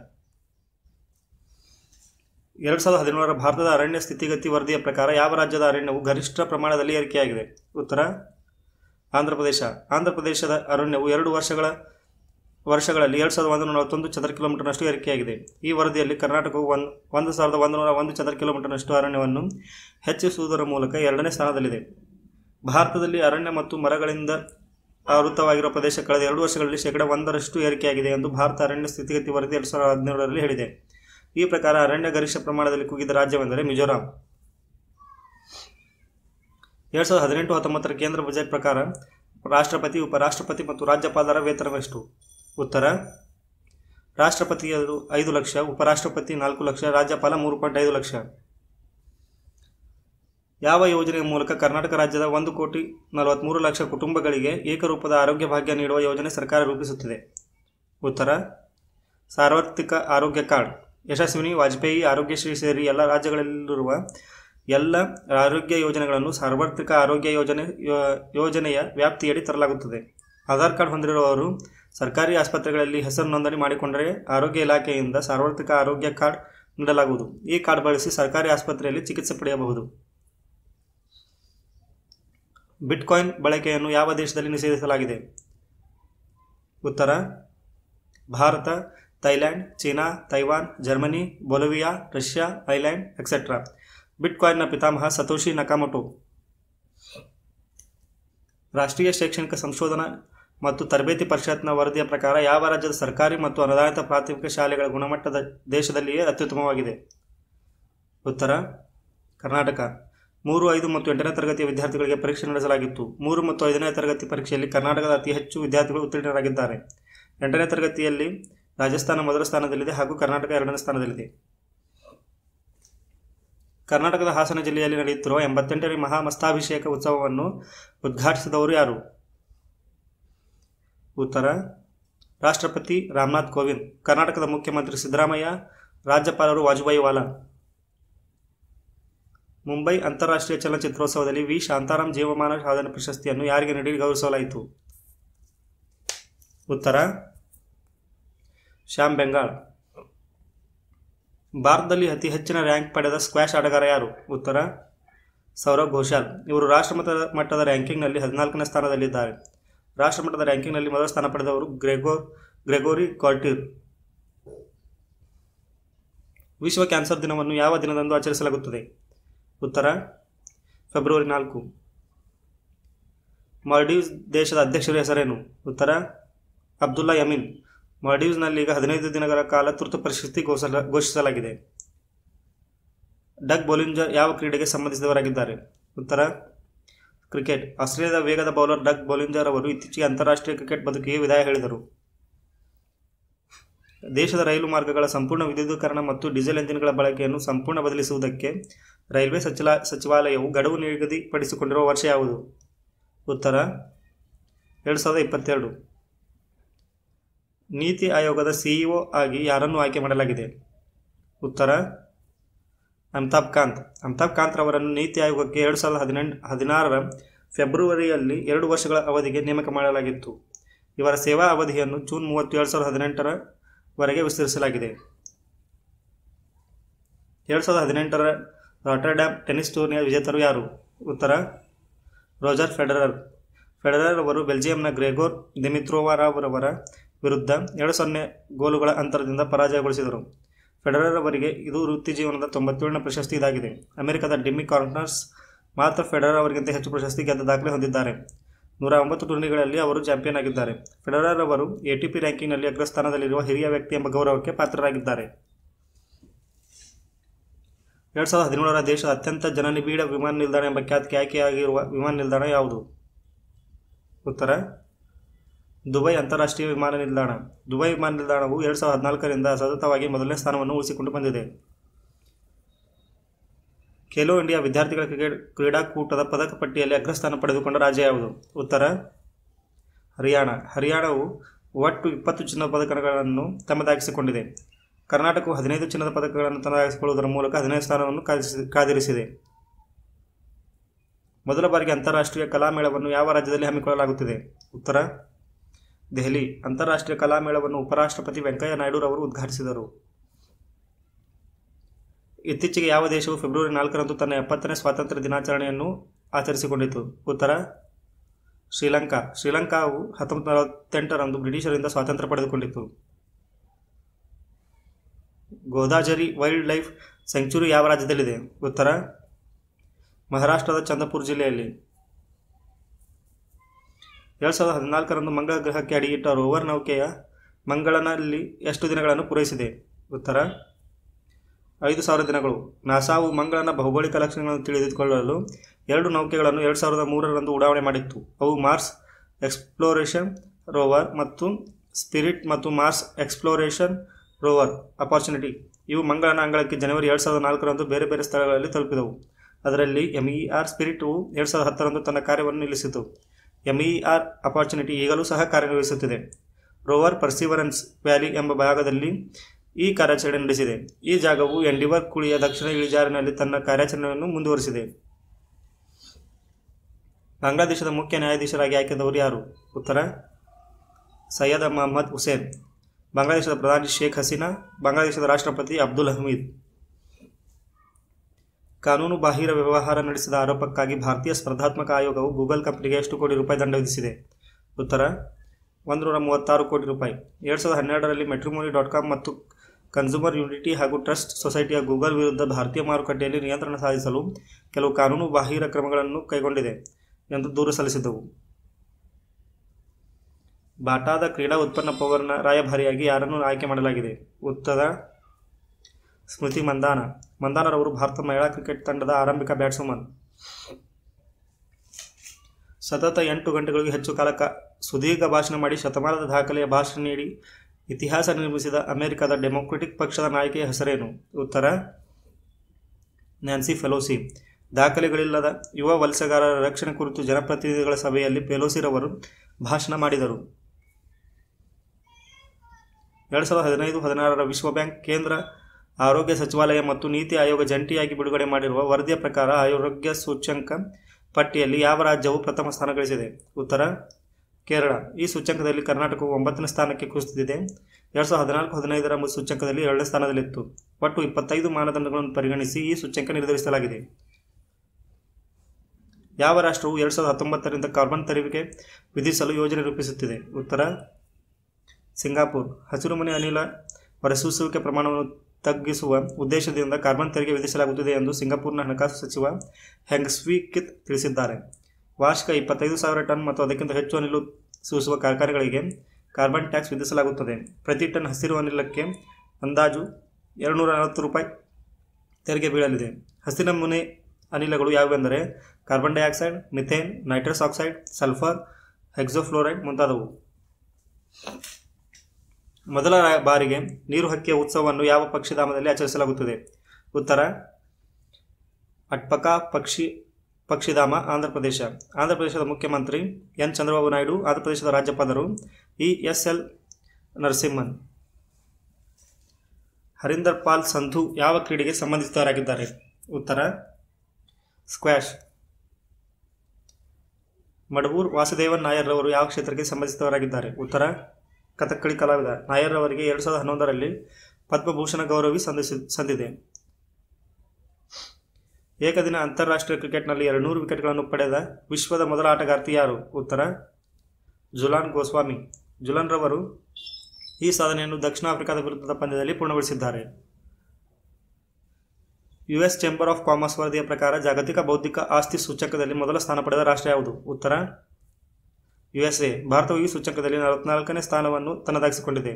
ಎರಡು ಸಾವಿರದ ಹದಿನೇಳರ ಭಾರತದ ಅರಣ್ಯ ಸ್ಥಿತಿಗತಿ ವರದಿಯ ಪ್ರಕಾರ ಯಾವ ರಾಜ್ಯದ ಅರಣ್ಯವು ಗರಿಷ್ಠ ಪ್ರಮಾಣದಲ್ಲಿ ಏರಿಕೆಯಾಗಿದೆ? ಉತ್ತರ ಆಂಧ್ರಪ್ರದೇಶ. ಆಂಧ್ರಪ್ರದೇಶದ ಅರಣ್ಯವು ಎರಡು ವರ್ಷಗಳ ವರ್ಷಗಳಲ್ಲಿ ಎರಡು ಸಾವಿರದ ಒಂದು ನಲವತ್ತೊಂದು ಚದರ ಕಿಲೋಮೀಟರ್ನಷ್ಟು ಏರಿಕೆಯಾಗಿದೆ. ಈ ವರದಿಯಲ್ಲಿ ಕರ್ನಾಟಕವು ಒಂದು ಒಂದು ಸಾವಿರದ ಒಂದು ನೂರ ಒಂದು ಚದರ ಕಿಲೋಮೀಟರ್ನಷ್ಟು ಅರಣ್ಯವನ್ನು ಹೆಚ್ಚಿಸುವುದರ ಮೂಲಕ ಎರಡನೇ ಸ್ಥಾನದಲ್ಲಿದೆ. ಭಾರತದಲ್ಲಿ ಅರಣ್ಯ ಮತ್ತು ಮರಗಳಿಂದ ಆವೃತವಾಗಿರುವ ಪ್ರದೇಶ ಕಳೆದ ಎರಡು ವರ್ಷಗಳಲ್ಲಿ ಶೇಕಡ ಒಂದರಷ್ಟು ಏರಿಕೆಯಾಗಿದೆ ಎಂದು ಭಾರತ ಅರಣ್ಯ ಸ್ಥಿತಿಗತಿ ವರದಿ ಎರಡು ಸಾವಿರದ ಹದಿನೇಳರಲ್ಲಿ ಹೇಳಿದೆ. ಈ ಪ್ರಕಾರ ಅರಣ್ಯ ಗರಿಷ್ಠ ಪ್ರಮಾಣದಲ್ಲಿ ಕುಗ್ಗಿದ ರಾಜ್ಯವೆಂದರೆ ಮಿಜೋರಾಂ. ಎರಡು ಸಾವಿರದ ಹದಿನೆಂಟು ಹತ್ತೊಂಬತ್ತರ ಕೇಂದ್ರ ಬಜೆಟ್ ಪ್ರಕಾರ ರಾಷ್ಟ್ರಪತಿ, ಉಪರಾಷ್ಟ್ರಪತಿ ಮತ್ತು ರಾಜ್ಯಪಾಲರ ವೇತನವೆಷ್ಟು? ಉತ್ತರ ರಾಷ್ಟ್ರಪತಿಯರು ಐದು ಲಕ್ಷ, ಉಪರಾಷ್ಟ್ರಪತಿ ನಾಲ್ಕು ಲಕ್ಷ, ರಾಜ್ಯಪಾಲ ಮೂರು ಪಾಯಿಂಟ್ ಐದು ಲಕ್ಷ. ಯಾವ ಯೋಜನೆಯ ಮೂಲಕ ಕರ್ನಾಟಕ ರಾಜ್ಯದ ಒಂದು ಕೋಟಿ ನಲವತ್ತ್ಮೂರು ಲಕ್ಷ ಕುಟುಂಬಗಳಿಗೆ ಏಕರೂಪದ ಆರೋಗ್ಯ ಭಾಗ್ಯ ನೀಡುವ ಯೋಜನೆ ಸರ್ಕಾರ ರೂಪಿಸುತ್ತಿದೆ? ಉತ್ತರ ಸಾರ್ವತ್ರಿಕ ಆರೋಗ್ಯ ಕಾರ್ಡ್. ಯಶಸ್ವಿನಿ, ವಾಜಪೇಯಿ, ಆರೋಗ್ಯಶ್ರೀ ಸೇರಿ ಎಲ್ಲ ರಾಜ್ಯಗಳಲ್ಲಿರುವ ಎಲ್ಲ ಆರೋಗ್ಯ ಯೋಜನೆಗಳನ್ನು ಸಾರ್ವತ್ರಿಕ ಆರೋಗ್ಯ ಯೋಜನೆ ಯೋಜನೆಯ ವ್ಯಾಪ್ತಿಯಡಿ ತರಲಾಗುತ್ತದೆ. ಆಧಾರ್ ಕಾರ್ಡ್ ಹೊಂದಿರುವವರು ಸರ್ಕಾರಿ ಆಸ್ಪತ್ರೆಗಳಲ್ಲಿ ಹೆಸರು ನೋಂದಣಿ ಮಾಡಿಕೊಂಡರೆ ಆರೋಗ್ಯ ಇಲಾಖೆಯಿಂದ ಸಾರ್ವತ್ರಿಕ ಆರೋಗ್ಯ ಕಾರ್ಡ್ ನೀಡಲಾಗುವುದು. ಈ ಕಾರ್ಡ್ ಬಳಸಿ ಸರ್ಕಾರಿ ಆಸ್ಪತ್ರೆಯಲ್ಲಿ ಚಿಕಿತ್ಸೆ ಪಡೆಯಬಹುದು. ಬಿಟ್ಕಾಯಿನ್ ಬಳಕೆಯನ್ನು ಯಾವ ದೇಶದಲ್ಲಿ ನಿಷೇಧಿಸಲಾಗಿದೆ? ಉತ್ತರ Bharat, Thailand, China, Taiwan, Germany, Bolivia, Russia, Iceland etcetera. ಬಿಟ್ಕಾಯಿನ್ನ ಪಿತಾಮಹ ಸತೋಶಿ ನಕಾಮೋಟೋ. ರಾಷ್ಟ್ರೀಯ ಶೈಕ್ಷಣಿಕ ಸಂಶೋಧನಾ ಮತ್ತು ತರಬೇತಿ ಪರಿಷತ್ನ ವರದಿಯ ಪ್ರಕಾರ ಯಾವ ರಾಜ್ಯದ ಸರ್ಕಾರಿ ಮತ್ತು ಅನುದಾನಿತ ಪ್ರಾಥಮಿಕ ಶಾಲೆಗಳ ಗುಣಮಟ್ಟದ ದೇಶದಲ್ಲಿಯೇ ಅತ್ಯುತ್ತಮವಾಗಿದೆ? ಉತ್ತರ ಕರ್ನಾಟಕ. ಮೂರು, ಐದು ಮತ್ತು ಎಂಟನೇ ತರಗತಿಯ ವಿದ್ಯಾರ್ಥಿಗಳಿಗೆ ಪರೀಕ್ಷೆ ನಡೆಸಲಾಗಿತ್ತು. ಮೂರು ಮತ್ತು ಐದನೇ ತರಗತಿ ಪರೀಕ್ಷೆಯಲ್ಲಿ ಕರ್ನಾಟಕದ ಅತಿ ಹೆಚ್ಚು ವಿದ್ಯಾರ್ಥಿಗಳು ಉತ್ತೀರ್ಣರಾಗಿದ್ದಾರೆ. ಎಂಟನೇ ತರಗತಿಯಲ್ಲಿ ರಾಜಸ್ಥಾನ ಮೊದಲ ಸ್ಥಾನದಲ್ಲಿದೆ ಹಾಗೂ ಕರ್ನಾಟಕ ಎರಡನೇ ಸ್ಥಾನದಲ್ಲಿದೆ. ಕರ್ನಾಟಕದ ಹಾಸನ ಜಿಲ್ಲೆಯಲ್ಲಿ ನಡೆಯುತ್ತಿರುವ ಎಂಬತ್ತೆಂಟನೇ ಮಹಾಮಸ್ತಾಭಿಷೇಕ ಉತ್ಸವವನ್ನು ಉದ್ಘಾಟಿಸಿದವರು ಯಾರು? ಉತ್ತರ ರಾಷ್ಟ್ರಪತಿ ರಾಮನಾಥ್ ಕೋವಿಂದ್. ಕರ್ನಾಟಕದ ಮುಖ್ಯಮಂತ್ರಿ ಸಿದ್ದರಾಮಯ್ಯ. ರಾಜ್ಯಪಾಲರು ವಾಜುಭಾಯಿ ವಾಲಾ. ಮುಂಬೈ ಅಂತಾರಾಷ್ಟ್ರೀಯ ಚಲನಚಿತ್ರೋತ್ಸವದಲ್ಲಿ ವಿ ಶಾಂತಾರಾಮ್ ಜೀವಮಾನ ಸಾಧನೆ ಪ್ರಶಸ್ತಿಯನ್ನು ಯಾರಿಗೆ ನೀಡಿ ಗೌರವಿಸಲಾಯಿತು? ಉತ್ತರ ಶ್ಯಾಮ್ ಬೆಂಗಾಳ್. ಭಾರತದಲ್ಲಿ ಅತಿ ಹೆಚ್ಚಿನ ರ್ಯಾಂಕ್ ಪಡೆದ ಸ್ಕ್ವಾಷ್ ಆಟಗಾರ ಯಾರು? ಉತ್ತರ ಸೌರವ್ ಘೋಷಾಲ್. ಇವರು ರಾಷ್ಟ್ರಮಟ್ಟದ ಮಟ್ಟದ ರ್ಯಾಂಕಿಂಗ್ನಲ್ಲಿ ಹದಿನಾಲ್ಕನೇ ಸ್ಥಾನದಲ್ಲಿದ್ದಾರೆ. ರಾಷ್ಟ್ರಮಟ್ಟದ ರ್ಯಾಂಕಿಂಗ್ನಲ್ಲಿ ಮೊದಲ ಸ್ಥಾನ ಪಡೆದವರು ಗ್ರೆಗೋ ಗ್ರೆಗೋರಿ ಕಾಲ್ಟಿರ್. ವಿಶ್ವ ಕ್ಯಾನ್ಸರ್ ದಿನವನ್ನು ಯಾವ ದಿನದಂದು ಆಚರಿಸಲಾಗುತ್ತದೆ? ಉತ್ತರ ಫೆಬ್ರವರಿ ನಾಲ್ಕು. ಮಾಲ್ಡೀವ್ಸ್ ದೇಶದ ಅಧ್ಯಕ್ಷರ ಹೆಸರೇನು? ಉತ್ತರ ಅಬ್ದುಲ್ಲಾ ಯಮೀನ್. ಮಾಲ್ಡೀವ್ಸ್ನಲ್ಲಿ ಈಗ ಹದಿನೈದು ದಿನಗಳ ಕಾಲ ತುರ್ತು ಪರಿಸ್ಥಿತಿ ಘೋಷ ಘೋಷಿಸಲಾಗಿದೆ. ಡಗ್ ಬೌಲಿಂಜರ್ ಯಾವ ಕ್ರೀಡೆಗೆ ಸಂಬಂಧಿಸಿದವರಾಗಿದ್ದಾರೆ? ಉತ್ತರ ಕ್ರಿಕೆಟ್. ಆಸ್ಟ್ರೇಲಿಯಾದ ವೇಗದ ಬೌಲರ್ ಡಗ್ ಬೌಲಿಂಜರ್ ಅವರು ಇತ್ತೀಚೆಗೆ ಅಂತಾರಾಷ್ಟ್ರೀಯ ಕ್ರಿಕೆಟ್ ಬದುಕಿಗೆ ವಿದಾಯ ಹೇಳಿದರು. ದೇಶದ ರೈಲು ಮಾರ್ಗಗಳ ಸಂಪೂರ್ಣ ವಿದ್ಯುದೀಕರಣ ಮತ್ತು ಡೀಸೆಲ್ ಎಂಜಿನ್ಗಳ ಬಳಕೆಯನ್ನು ಸಂಪೂರ್ಣ ಬದಲಿಸುವುದಕ್ಕೆ ರೈಲ್ವೆ ಸಚಿವ ಸಚಿವಾಲಯವು ಗಡುವು ನಿಗದಿಪಡಿಸಿಕೊಂಡಿರುವ ವರ್ಷ ಯಾವುದು? ಉತ್ತರ ಎರಡು ಸಾವಿರದ ಇಪ್ಪತ್ತೆರಡು. ನೀತಿ ಆಯೋಗದ ಸಿಇಒ ಆಗಿ ಯಾರನ್ನು ಆಯ್ಕೆ ಮಾಡಲಾಗಿದೆ? ಉತ್ತರ ಅಮಿತಾಬ್ ಕಾಂತ್. ಅಮಿತಾಬ್ ಕಾಂತ್ ರವರನ್ನು ನೀತಿ ಆಯೋಗಕ್ಕೆ ಎರಡು ಸಾವಿರದ ಹದಿನೆಂಟು ಹದಿನಾರರ ಫೆಬ್ರವರಿಯಲ್ಲಿ ಎರಡು ವರ್ಷಗಳ ಅವಧಿಗೆ ನೇಮಕ ಮಾಡಲಾಗಿತ್ತು. ಇವರ ಸೇವಾ ಅವಧಿಯನ್ನು ಜೂನ್ ಮೂವತ್ತು ಎರಡು ಸಾವಿರದ ಹದಿನೆಂಟರ ವರೆಗೆ ವಿಸ್ತರಿಸಲಾಗಿದೆ. ಎರಡು ಸಾವಿರದ ಹದಿನೆಂಟರ ರಾಟರ್ಡ್ಯಾಮ್ ಟೆನ್ನಿಸ್ ಟೂರ್ನಿಯ ವಿಜೇತರು ಯಾರು? ಉತ್ತರ ರೋಜರ್ ಫೆಡರರ್. ಫೆಡರರ್ ಅವರು ಬೆಲ್ಜಿಯಂನ ಗ್ರೆಗೋರ್ ದಿಮಿತ್ರೋವಾರವರ ವಿರುದ್ಧ ಎರಡು ಸೊನ್ನೆ ಗೋಲುಗಳ ಅಂತರದಿಂದ ಪರಾಜಯಗೊಳಿಸಿದರು. ಫೆಡರರ್ ಅವರಿಗೆ ಇದು ವೃತ್ತಿ ಜೀವನದ ತೊಂಬತ್ತೇಳನೇ ಪ್ರಶಸ್ತಿ ಇದಾಗಿದೆ. ಅಮೆರಿಕದ ಡಿಮ್ಮಿ ಕಾರ್ನರ್ಸ್ ಮಾತ್ರ ಫೆಡರರ್ ಅವರಿಗಿಂತ ಹೆಚ್ಚು ಪ್ರಶಸ್ತಿ ಗೆದ್ದ ದಾಖಲೆ ಹೊಂದಿದ್ದಾರೆ. ನೂರ ಒಂಬತ್ತು ಟೂರ್ನಿಗಳಲ್ಲಿ ಅವರು ಚಾಂಪಿಯನ್ ಆಗಿದ್ದಾರೆ. ಫೆಡರರ್ ಅವರು ಎಟಿಪಿ ರ್ಯಾಂಕಿಂಗ್ನಲ್ಲಿ ಅಗ್ರಸ್ಥಾನದಲ್ಲಿರುವ ಹಿರಿಯ ವ್ಯಕ್ತಿ ಎಂಬ ಗೌರವಕ್ಕೆ ಪಾತ್ರರಾಗಿದ್ದಾರೆ. ಎರಡು ಸಾವಿರದ ಹದಿನೇಳರ ದೇಶದ ಅತ್ಯಂತ ಜನನಿಬಿಡ ವಿಮಾನ ನಿಲ್ದಾಣ ಎಂಬ ಖ್ಯಾತಿಗೆ ಆಯ್ಕೆಯಾಗಿರುವ ವಿಮಾನ ನಿಲ್ದಾಣ ಯಾವುದು? ಉತ್ತರ ದುಬೈ ಅಂತಾರಾಷ್ಟ್ರೀಯ ವಿಮಾನ ನಿಲ್ದಾಣ. ದುಬೈ ವಿಮಾನ ನಿಲ್ದಾಣವು ಎರಡು ಸಾವಿರದ ಹದಿನಾಲ್ಕರಿಂದ ಸತತವಾಗಿ ಮೊದಲನೇ ಸ್ಥಾನವನ್ನು ಉಳಿಸಿಕೊಂಡು ಬಂದಿದೆ. ಖೇಲೋ ಇಂಡಿಯಾ ವಿದ್ಯಾರ್ಥಿಗಳ ಕ್ರಿಕೆಟ್ ಕ್ರೀಡಾಕೂಟದ ಪದಕ ಪಟ್ಟಿಯಲ್ಲಿ ಅಗ್ರಸ್ಥಾನ ಪಡೆದುಕೊಂಡ ರಾಜ್ಯ ಯಾವುದು? ಉತ್ತರ ಹರಿಯಾಣ. ಹರಿಯಾಣವು ಒಟ್ಟು ಇಪ್ಪತ್ತು ಚಿನ್ನದ ಪದಕಗಳನ್ನು ತಮ್ಮದಾಗಿಸಿಕೊಂಡಿದೆ. ಕರ್ನಾಟಕವು ಹದಿನೈದು ಚಿನ್ನದ ಪದಕಗಳನ್ನು ತನ್ನದಾಗಿಸಿಕೊಳ್ಳುವುದರ ಮೂಲಕ ಹದಿನೈದು ಸ್ಥಾನವನ್ನು ಕಾದಿರಿಸಿದೆ. ಮೊದಲ ಬಾರಿಗೆ ಅಂತಾರಾಷ್ಟ್ರೀಯ ಕಲಾಮೇಳವನ್ನು ಯಾವ ರಾಜ್ಯದಲ್ಲಿ ಹಮ್ಮಿಕೊಳ್ಳಲಾಗುತ್ತಿದೆ? ಉತ್ತರ ದೆಹಲಿ. ಅಂತಾರಾಷ್ಟ್ರೀಯ ಕಲಾಮೇಳವನ್ನು ಉಪರಾಷ್ಟ್ರಪತಿ ವೆಂಕಯ್ಯ ನಾಯ್ಡುರವರು ಉದ್ಘಾಟಿಸಿದರು. ಇತ್ತೀಚೆಗೆ ಯಾವ ದೇಶವು ಫೆಬ್ರವರಿ ನಾಲ್ಕರಂದು ತನ್ನ ಎಪ್ಪತ್ತನೇ ಸ್ವಾತಂತ್ರ್ಯ ದಿನಾಚರಣೆಯನ್ನು ಆಚರಿಸಿಕೊಂಡಿತು? ಉತ್ತರ ಶ್ರೀಲಂಕಾ. ಶ್ರೀಲಂಕಾವು ಹತ್ತೊಂಬತ್ತು ನಲವತ್ತೆಂಟರಂದು ಬ್ರಿಟಿಷರಿಂದ ಸ್ವಾತಂತ್ರ್ಯ ಪಡೆದುಕೊಂಡಿತು. ಗೋದಾವರಿ ವೈಲ್ಡ್ ಲೈಫ್ ಸ್ಯಾಂಕ್ಚುರಿ ಯಾವ ರಾಜ್ಯದಲ್ಲಿದೆ? ಉತ್ತರ ಮಹಾರಾಷ್ಟ್ರದ ಚಂದ್ರಪುರ ಜಿಲ್ಲೆಯಲ್ಲಿ. ಎರಡು ಸಾವಿರದ ಹದಿನಾಲ್ಕರಂದು ಮಂಗಳ ಗ್ರಹಕ್ಕೆ ಅಡಿಯಿಟ್ಟ ರೋವರ್ ನೌಕೆಯ ಮಂಗಳನಲ್ಲಿ ಎಷ್ಟು ದಿನಗಳನ್ನು ಪೂರೈಸಿದೆ? ಉತ್ತರ ಐದು ಸಾವಿರ ದಿನಗಳು. ನಾಸಾವು ಮಂಗಳನ ಭೌಗೋಳಿಕ ಲಕ್ಷಣಗಳನ್ನು ತಿಳಿದುಕೊಳ್ಳಲು ಎರಡು ನೌಕೆಗಳನ್ನು ಎರಡು ಸಾವಿರದ ಮೂರರಂದು ಉಡಾವಣೆ ಮಾಡಿತ್ತು. ಅವು ಮಾರ್ಸ್ ಎಕ್ಸ್ಪ್ಲೋರೇಷನ್ ರೋವರ್ ಮತ್ತು ಸ್ಪಿರಿಟ್ ಮತ್ತು ಮಾರ್ಸ್ ಎಕ್ಸ್ಪ್ಲೋರೇಷನ್ ರೋವರ್ ಅಪಾರ್ಚುನಿಟಿ. ಇವು ಮಂಗಳನ ಅಂಗಳಕ್ಕೆ ಜನವರಿ ಎರಡು ಸಾವಿರದ ನಾಲ್ಕರಂದು ಬೇರೆ ಬೇರೆ ಸ್ಥಳಗಳಲ್ಲಿ ತಲುಪಿದವು. ಅದರಲ್ಲಿ ಎಂಇಆರ್ ಸ್ಪಿರಿಟ್ವು ಎರಡು ಸಾವಿರದ ಹತ್ತರಂದು ತನ್ನ ಕಾರ್ಯವನ್ನು ನಿಲ್ಲಿಸಿತು. ಎಂಇಆರ್ ಅಪಾರ್ಚುನಿಟಿ ಈಗಲೂ ಸಹ ಕಾರ್ಯನಿರ್ವಹಿಸುತ್ತಿದೆ. ರೋವರ್ ಪರ್ಸಿವರೆನ್ಸ್ ವ್ಯಾಲಿ ಎಂಬ ಭಾಗದಲ್ಲಿ ಈ ಕಾರ್ಯಾಚರಣೆ ನಡೆಸಿದೆ. ಈ ಜಾಗವು ಎಂಡಿವರ್ ಕುಳಿಯ ದಕ್ಷಿಣ ಇಳಿಜಾರಿನಲ್ಲಿ ತನ್ನ ಕಾರ್ಯಾಚರಣೆಯನ್ನು ಮುಂದುವರಿಸಿದೆ. ಬಾಂಗ್ಲಾದೇಶದ ಮುಖ್ಯ ನ್ಯಾಯಾಧೀಶರಾಗಿ ಆಯ್ಕೆಯಾದವರು ಯಾರು? ಉತ್ತರ ಸೈಯದ್ ಮೊಹಮ್ಮದ್ ಹುಸೇನ್. ಬಾಂಗ್ಲಾದೇಶದ ಪ್ರಧಾನಿ ಶೇಖ್ ಹಸೀನಾ. ಬಾಂಗ್ಲಾದೇಶದ ರಾಷ್ಟ್ರಪತಿ ಅಬ್ದುಲ್ ಹಮೀದ್. ಕಾನೂನು ಬಾಹಿರ ವ್ಯವಹಾರ ನಡೆಸಿದ ಆರೋಪಕ್ಕಾಗಿ ಭಾರತೀಯ ಸ್ಪರ್ಧಾತ್ಮಕ ಆಯೋಗವು ಗೂಗಲ್ ಕಂಪನಿಗೆ ಎಷ್ಟು ಕೋಟಿ ರೂಪಾಯಿ ದಂಡ ವಿಧಿಸಿದೆ? ಉತ್ತರ ಒಂದು ನೂರ ಮೂವತ್ತಾರು ಕೋಟಿ ರೂಪಾಯಿ. ಎರಡು ಸಾವಿರದ ಹನ್ನೆರಡರಲ್ಲಿ ಮೆಟ್ರಿಮೋನಿ ಡಾಟ್ ಕಾಮ್ ಮತ್ತು ಕನ್ಸ್ಯೂಮರ್ ಯೂನಿಟಿ ಹಾಗೂ ಟ್ರಸ್ಟ್ ಸೊಸೈಟಿಯ ಗೂಗಲ್ ವಿರುದ್ಧ ಭಾರತೀಯ ಮಾರುಕಟ್ಟೆಯಲ್ಲಿ ನಿಯಂತ್ರಣ ಸಾಧಿಸಲು ಕೆಲವು ಕಾನೂನು ಬಾಹಿರ ಕ್ರಮಗಳನ್ನು ಕೈಗೊಂಡಿದೆ ಎಂದು ದೂರು ಸಲ್ಲಿಸಿದ್ದವು. ಬಾಟಾದ ಕ್ರೀಡಾ ಉತ್ಪನ್ನ ಪವರ್ನ ರಾಯಭಾರಿಯಾಗಿ ಯಾರನ್ನು ಆಯ್ಕೆ ಮಾಡಲಾಗಿದೆ? ಉತ್ತರ ಸ್ಮೃತಿ ಮಂದಾನ. ಮಂದಾನರವರು ಭಾರತ ಮಹಿಳಾ ಕ್ರಿಕೆಟ್ ತಂಡದ ಆರಂಭಿಕ ಬ್ಯಾಟ್ಸ್ಮನ್. ಸತತ ಎಂಟು ಗಂಟೆಗಳಿಗೂ ಹೆಚ್ಚು ಕಾಲ ಸುದೀರ್ಘ ಭಾಷಣ ಮಾಡಿ ಶತಮಾನದ ದಾಖಲೆಯ ಭಾಷಣ ನೀಡಿ ಇತಿಹಾಸ ನಿರ್ಮಿಸಿದ ಅಮೆರಿಕದ ಡೆಮೊಕ್ರೆಟಿಕ್ ಪಕ್ಷದ ನಾಯಕಿಯ ಹೆಸರೇನು? ಉತ್ತರ ನ್ಯಾನ್ಸಿ ಫೆಲೋಸಿ. ದಾಖಲೆಗಳಿಲ್ಲದ ಯುವ ವಲಸೆಗಾರರ ರಕ್ಷಣೆ ಕುರಿತು ಜನಪ್ರತಿನಿಧಿಗಳ ಸಭೆಯಲ್ಲಿ ಪೆಲೋಸಿರವರು ಭಾಷಣ ಮಾಡಿದರು. ಎರಡು ಸಾವಿರದ ಹದಿನೈದು ಹದಿನಾರರ ವಿಶ್ವ ಬ್ಯಾಂಕ್, ಕೇಂದ್ರ ಆರೋಗ್ಯ ಸಚಿವಾಲಯ ಮತ್ತು ನೀತಿ ಆಯೋಗ ಜಂಟಿಯಾಗಿ ಬಿಡುಗಡೆ ಮಾಡಿರುವ ವರದಿಯ ಪ್ರಕಾರ ಆರೋಗ್ಯ ಸೂಚ್ಯಂಕ ಪಟ್ಟಿಯಲ್ಲಿ ಯಾವ ರಾಜ್ಯವು ಪ್ರಥಮ ಸ್ಥಾನ ಗಳಿಸಿದೆ? ಉತ್ತರ ಕೇರಳ. ಈ ಸೂಚ್ಯಂಕದಲ್ಲಿ ಕರ್ನಾಟಕವು ಒಂಬತ್ತನೇ ಸ್ಥಾನಕ್ಕೆ ಕುಸಿದಿದೆ. ಎರಡು ಸಾವಿರದ ಹದಿನಾಲ್ಕು ಹದಿನೈದರ ಸೂಚ್ಯಂಕದಲ್ಲಿ ಎರಡನೇ ಸ್ಥಾನದಲ್ಲಿತ್ತು. ಒಟ್ಟು ಇಪ್ಪತ್ತೈದು ಮಾನದಂಡಗಳನ್ನು ಪರಿಗಣಿಸಿ ಈ ಸೂಚ್ಯಂಕ ನಿರ್ಧರಿಸಲಾಗಿದೆ. ಯಾವ ರಾಷ್ಟ್ರವು ಎರಡು ಸಾವಿರದ ಹತ್ತೊಂಬತ್ತರಿಂದ ಕಾರ್ಬನ್ ತೆರಿಗೆ ವಿಧಿಸಲು ಯೋಜನೆ ರೂಪಿಸುತ್ತಿದೆ? ಉತ್ತರ ಸಿಂಗಾಪುರ್. ಹಸಿರುಮನೆ ಅನಿಲ ಹೊರಸೂಸುವಿಕೆ ಪ್ರಮಾಣವನ್ನು ತಗ್ಗಿಸುವ ಉದ್ದೇಶದಿಂದ ಕಾರ್ಬನ್ ತೆರಿಗೆ ವಿಧಿಸಲಾಗುತ್ತಿದೆ ಎಂದು ಸಿಂಗಾಪುರ್ನ ಹಣಕಾಸು ಸಚಿವ ಹೆಂಗ್ ಸ್ವೀ ಕಿತ್ ತಿಳಿಸಿದ್ದಾರೆ. ವಾರ್ಷಿಕ ಇಪ್ಪತ್ತೈದು ಸಾವಿರ ಟನ್ ಮತ್ತು ಅದಕ್ಕಿಂತ ಹೆಚ್ಚು ಅನಿಲ ಸೂಸುವ ಕಾರ್ಖಾನೆಗಳಿಗೆ ಕಾರ್ಬನ್ ಟ್ಯಾಕ್ಸ್ ವಿಧಿಸಲಾಗುತ್ತದೆ. ಪ್ರತಿ ಟನ್ ಹಸಿರು ಅನಿಲಕ್ಕೆ ಅಂದಾಜು ಎರಡುನೂರ ನಲವತ್ತು ರೂಪಾಯಿ ತೆರಿಗೆ ಬೀಳಲಿದೆ. ಹಸಿರುಮನೆ ಅನಿಲಗಳು ಯಾವುವೆಂದರೆ carbon dioxide, methane, nitrous oxide, sulphur, hexafluoride ಮುಂತಾದವು. ಮೊದಲ ಬಾರಿಗೆ ನೀರು ಹಕ್ಕಿಯ ಉತ್ಸವವನ್ನು ಯಾವ ಪಕ್ಷಿಧಾಮದಲ್ಲಿ ಆಚರಿಸಲಾಗುತ್ತದೆ? ಉತ್ತರ ಅಟ್ಪಕಾ ಪಕ್ಷಿ ಪಕ್ಷಿಧಾಮ, ಆಂಧ್ರಪ್ರದೇಶ. ಆಂಧ್ರಪ್ರದೇಶದ ಮುಖ್ಯಮಂತ್ರಿ ಎನ್ ಚಂದ್ರಬಾಬು ನಾಯ್ಡು, ಆಂಧ್ರಪ್ರದೇಶದ ರಾಜ್ಯಪಾಲರು E S L Narasimhan. Harinder Pal Sandhu ಯಾವ ಕ್ರೀಡೆಗೆ ಸಂಬಂಧಿಸಿದವರಾಗಿದ್ದಾರೆ? ಉತ್ತರ ಸ್ಕ್ವಾಷ್. ಮಡವೂರ್ ವಾಸುದೇವನ್ ನಾಯರ್ ರವರು ಯಾವ ಕ್ಷೇತ್ರಕ್ಕೆ ಸಂಬಂಧಿಸಿದವರಾಗಿದ್ದಾರೆ? ಉತ್ತರ ಕಥಕ್ಕಳಿ ಕಲಾವಿದ. ನಾಯರ್ ಅವರಿಗೆ ಎರಡು ಸಾವಿರದ ಹನ್ನೊಂದರಲ್ಲಿ ಪದ್ಮಭೂಷಣ ಗೌರವಿ ಸಂದಿಸಿ ಸಂದಿದೆ. ಏಕದಿನ ಅಂತಾರಾಷ್ಟ್ರೀಯ ಕ್ರಿಕೆಟ್ನಲ್ಲಿ ಎರಡುನೂರು ವಿಕೆಟ್ಗಳನ್ನು ಪಡೆದ ವಿಶ್ವದ ಮೊದಲ ಆಟಗಾರ್ತಿ ಯಾರು? ಉತ್ತರ ಜುಲಾನ್ ಗೋಸ್ವಾಮಿ. ಜುಲಾನ್ ರವರು ಈ ಸಾಧನೆಯನ್ನು ದಕ್ಷಿಣ ಆಫ್ರಿಕಾದ ವಿರುದ್ಧದ ಪಂದ್ಯದಲ್ಲಿ ಪೂರ್ಣಗೊಳಿಸಿದ್ದಾರೆ. ಯುಎಸ್ ಚೇಂಬರ್ ಆಫ್ ಕಾಮರ್ಸ್ ವರದಿಯ ಪ್ರಕಾರ ಜಾಗತಿಕ ಬೌದ್ಧಿಕ ಆಸ್ತಿ ಸೂಚ್ಯಂಕದಲ್ಲಿ ಮೊದಲ ಸ್ಥಾನ ಪಡೆದ ರಾಷ್ಟ್ರ ಯಾವುದು? ಉತ್ತರ ಯುಎಸ್ಎ. ಭಾರತವು ಈ ಸೂಚ್ಯಂಕದಲ್ಲಿ ನಲವತ್ನಾಲ್ಕನೇ ಸ್ಥಾನವನ್ನು ತನ್ನದಾಗಿಸಿಕೊಂಡಿದೆ.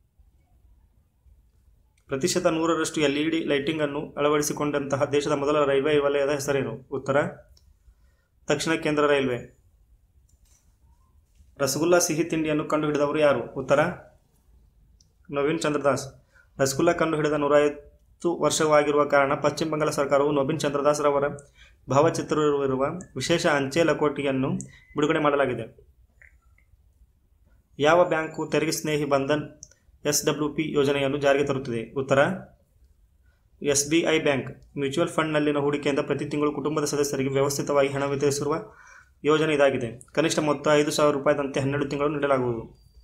ಪ್ರತಿಶತ ನೂರರಷ್ಟು ಎಲ್ಇಡಿ ಲೈಟಿಂಗ್ ಅನ್ನು ಅಳವಡಿಸಿಕೊಂಡಂತಹ ದೇಶದ ಮೊದಲ ರೈಲ್ವೆ ವಲಯದ ಹೆಸರೇನು? ಉತ್ತರ ದಕ್ಷಿಣ ಕೇಂದ್ರ ರೈಲ್ವೆ. ರಸಗುಲ್ಲಾ ಸಿಹಿ ತಿಂಡಿಯನ್ನು ಕಂಡುಹಿಡಿದವರು ಯಾರು? ಉತ್ತರ ನವೀನ್ ಚಂದ್ರದಾಸ್. ರಸಗುಲ್ಲಾ ಕಂಡುಹಿಡಿದ ನೂರೈವತ್ತು ವರ್ಷವಾಗಿರುವ ಕಾರಣ ಪಶ್ಚಿಮ ಬಂಗಾಳ ಸರ್ಕಾರವು ನವೀನ್ ಚಂದ್ರದಾಸ್ ರವರ ಭಾವಚಿತ್ರವಿರುವ ವಿಶೇಷ ಅಂಚೆ ಲಕೋಟೆಯನ್ನು ಬಿಡುಗಡೆ ಮಾಡಲಾಗಿದೆ. ಯಾವ ಬ್ಯಾಂಕು ತೆರಿಗೆ ಸ್ನೇಹಿ ಬಂಧನ್ ಎಸ್ ಡಬ್ಲ್ಯೂ ಪಿ ಯೋಜನೆಯನ್ನು ಜಾರಿಗೆ ತರುತ್ತಿದೆ? ಉತ್ತರ S B I bank. Mutual ಫಂಡ್ನಲ್ಲಿನ ಹೂಡಿಕೆಯಿಂದ ಪ್ರತಿ ತಿಂಗಳು ಕುಟುಂಬದ ಸದಸ್ಯರಿಗೆ ವ್ಯವಸ್ಥಿತವಾಗಿ ಹಣ ವಿತರಿಸಿರುವ ಯೋಜನೆ ಇದಾಗಿದೆ. ಕನಿಷ್ಠ ಮೊತ್ತ ಐದು ಸಾವಿರ ರೂಪಾಯಿದಂತೆ ಹನ್ನೆರಡು ತಿಂಗಳು ನೀಡಲಾಗುವುದು.